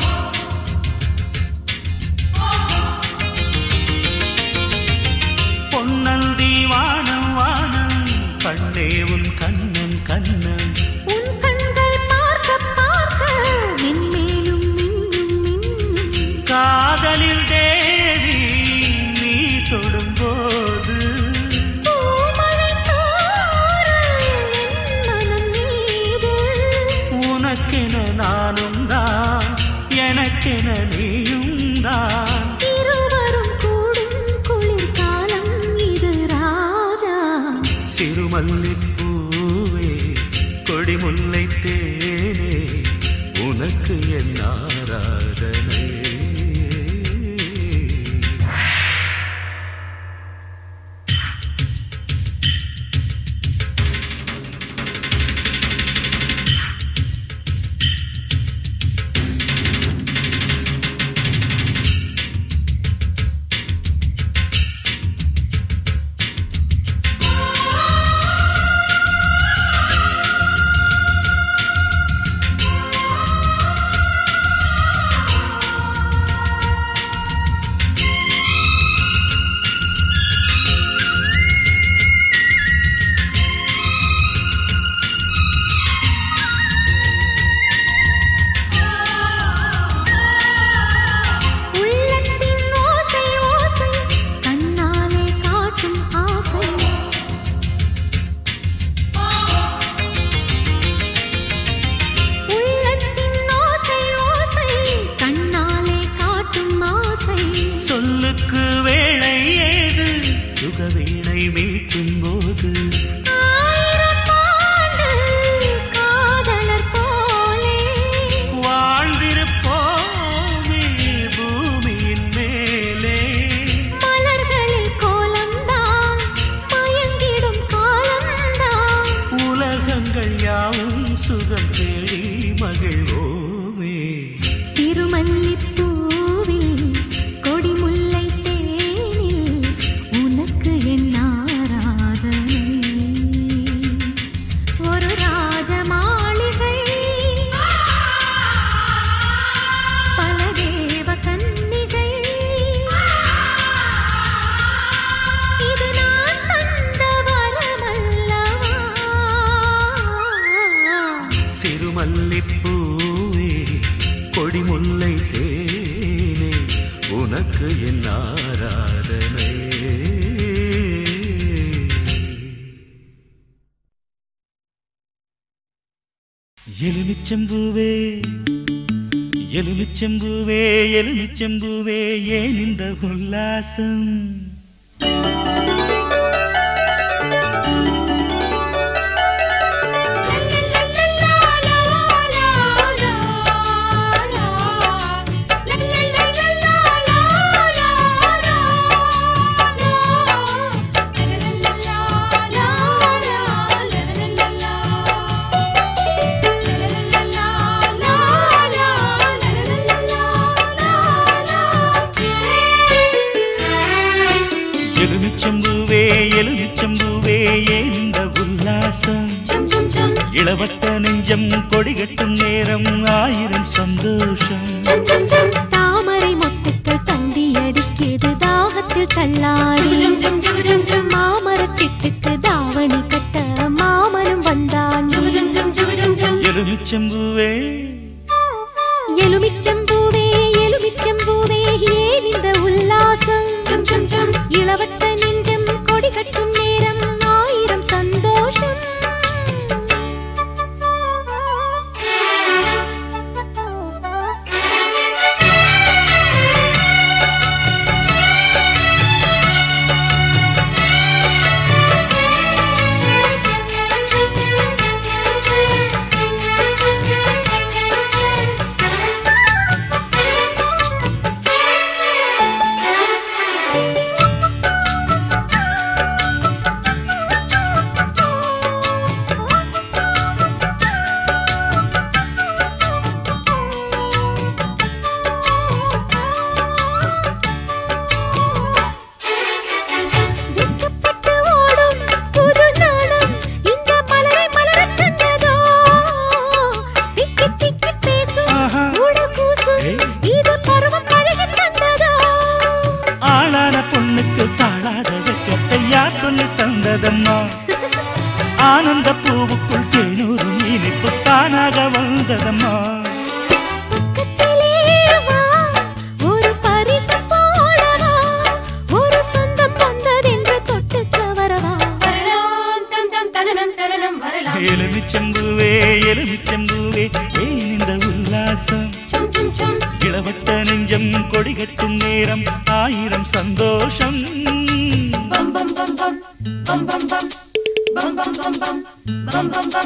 B: பொன்னந்தி வானம் வானம் கண்ணே உன் கண்ணம் கண்ணம்
E: உன் கண்கள் பார்க்க பார்க்க மென்மேலும் மின்னும் மின்னும்
B: காதலில் தேவி நீ தொடும்போது
E: பூமழை தோறும் என் மனம் மீது
B: உனக்கென நானும் தான் எனக்கென நீயும் தான்
E: இருவரும் கூடும் குளிர்காலம் இது ராஜா.
B: சிறுமல்லிப்பூவே கொடிமுல்லை தேனே உனக்கு என் ஆராதனை. எலுமிச்சம்பூவே எலுமிச்சம்பூவே எலுமிச்சம்பூவே ஏன் இந்த உல்லாசம் எலுமிச்சம்பூவே எலுமிச்சம்பூவே ஏன் இந்த உல்லாசம் இளவட்ட நெஞ்சம் கொடிகட்டும் நேரம் ஆயிரம் சந்தோஷம்
E: தாமரை மொட்டுக்கள் தண்டி அடிக்கிது தாகத்தில் தள்ளாடி மாமரச் சிட்டுக்கு தாவணி கட்ட மாமரம் வந்தான்
B: எலுமிச்சம்பூவே
E: எலுமிச்சம்பூவே எலுமிச்சம்பூவே ஏன் இந்த உல்லாசம் இளவட்ட நெஞ்சம் கொடி கட்டும் நேரம் ஆயிரம் சந்தோஷம்
B: ஆனந்த பூவுக்குள் தேனூரும் இனிப்பு தானாக வந்ததம்மா
E: ஒரு பரிசு போடவா ஒரு சொந்தம் வந்ததென்று தொட்டுக்க வரவா
B: எலுமிச்சம்பூவே எலுமிச்சம்பூவே ஏன் இந்த உல்லாசம் இளவட்ட நெஞ்சம் கொடிகட்டும் நேரம் ஆயிரம் சந்தோஷம்
C: bum bum bum bum bum bum bum bum bum bum bum bum bum bum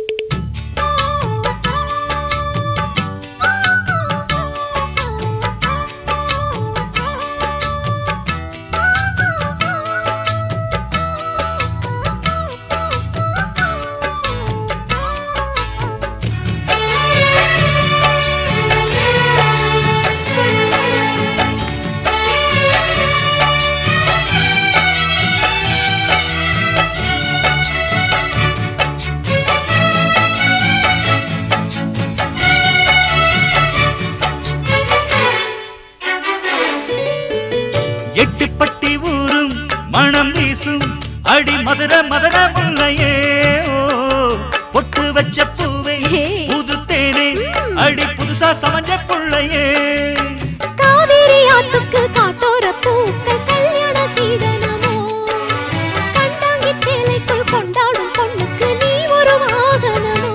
B: Ettupatti ஊரும் மணம் வீசும் அடி மதுர மதுர முல்லையே பொட்டு வச்ச பூவே புது தேனே அடி புதுசா சமஞ்ச புள்ளையே
E: காவேரி ஆத்துக்கு காட்டோர பூக்கள் கல்யாண சீதனமோ கண்டாங்கி சேலைக்குள் கொண்டாடும் பொண்ணுக்கு நீ ஒரு வாகனமோ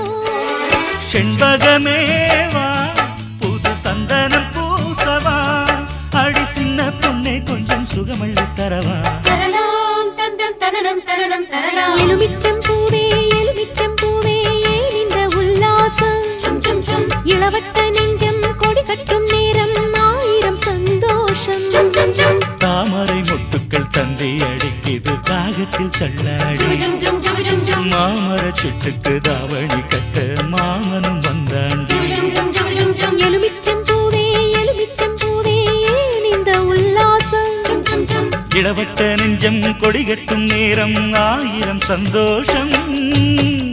B: செண்பகமேவா புது சந்தனம் பூசவா அடி சின்ன பொண்ணே கொஞ்சம் சுகமள்ளி தரவா
C: தரலாம் தந்தம் தனனம் தனனம் தரலாம்
E: எலுமிச்சம்பூவே எலுமிச்சம்பூவே ஏன் இந்த உல்லாசம் இளவட்ட நெஞ்சம் கொடி கட்டும் நேரம் ஆயிரம் சந்தோஷம்
B: தாமரை மொட்டுக்கள் தந்தை அடிக்கிது தாகத்தில் தள்ளாடி மாமர சிட்டுக்கு தாவணி கட்ட மாமனும் வந்தாண்டி
E: எலுமிச்சம்பூவே எலுமிச்சம்பூவே ஏன் இந்த உல்லாசம்
B: இளவட்ட நெஞ்சம் கொடிகட்டும் நேரம் ஆயிரம் சந்தோஷம்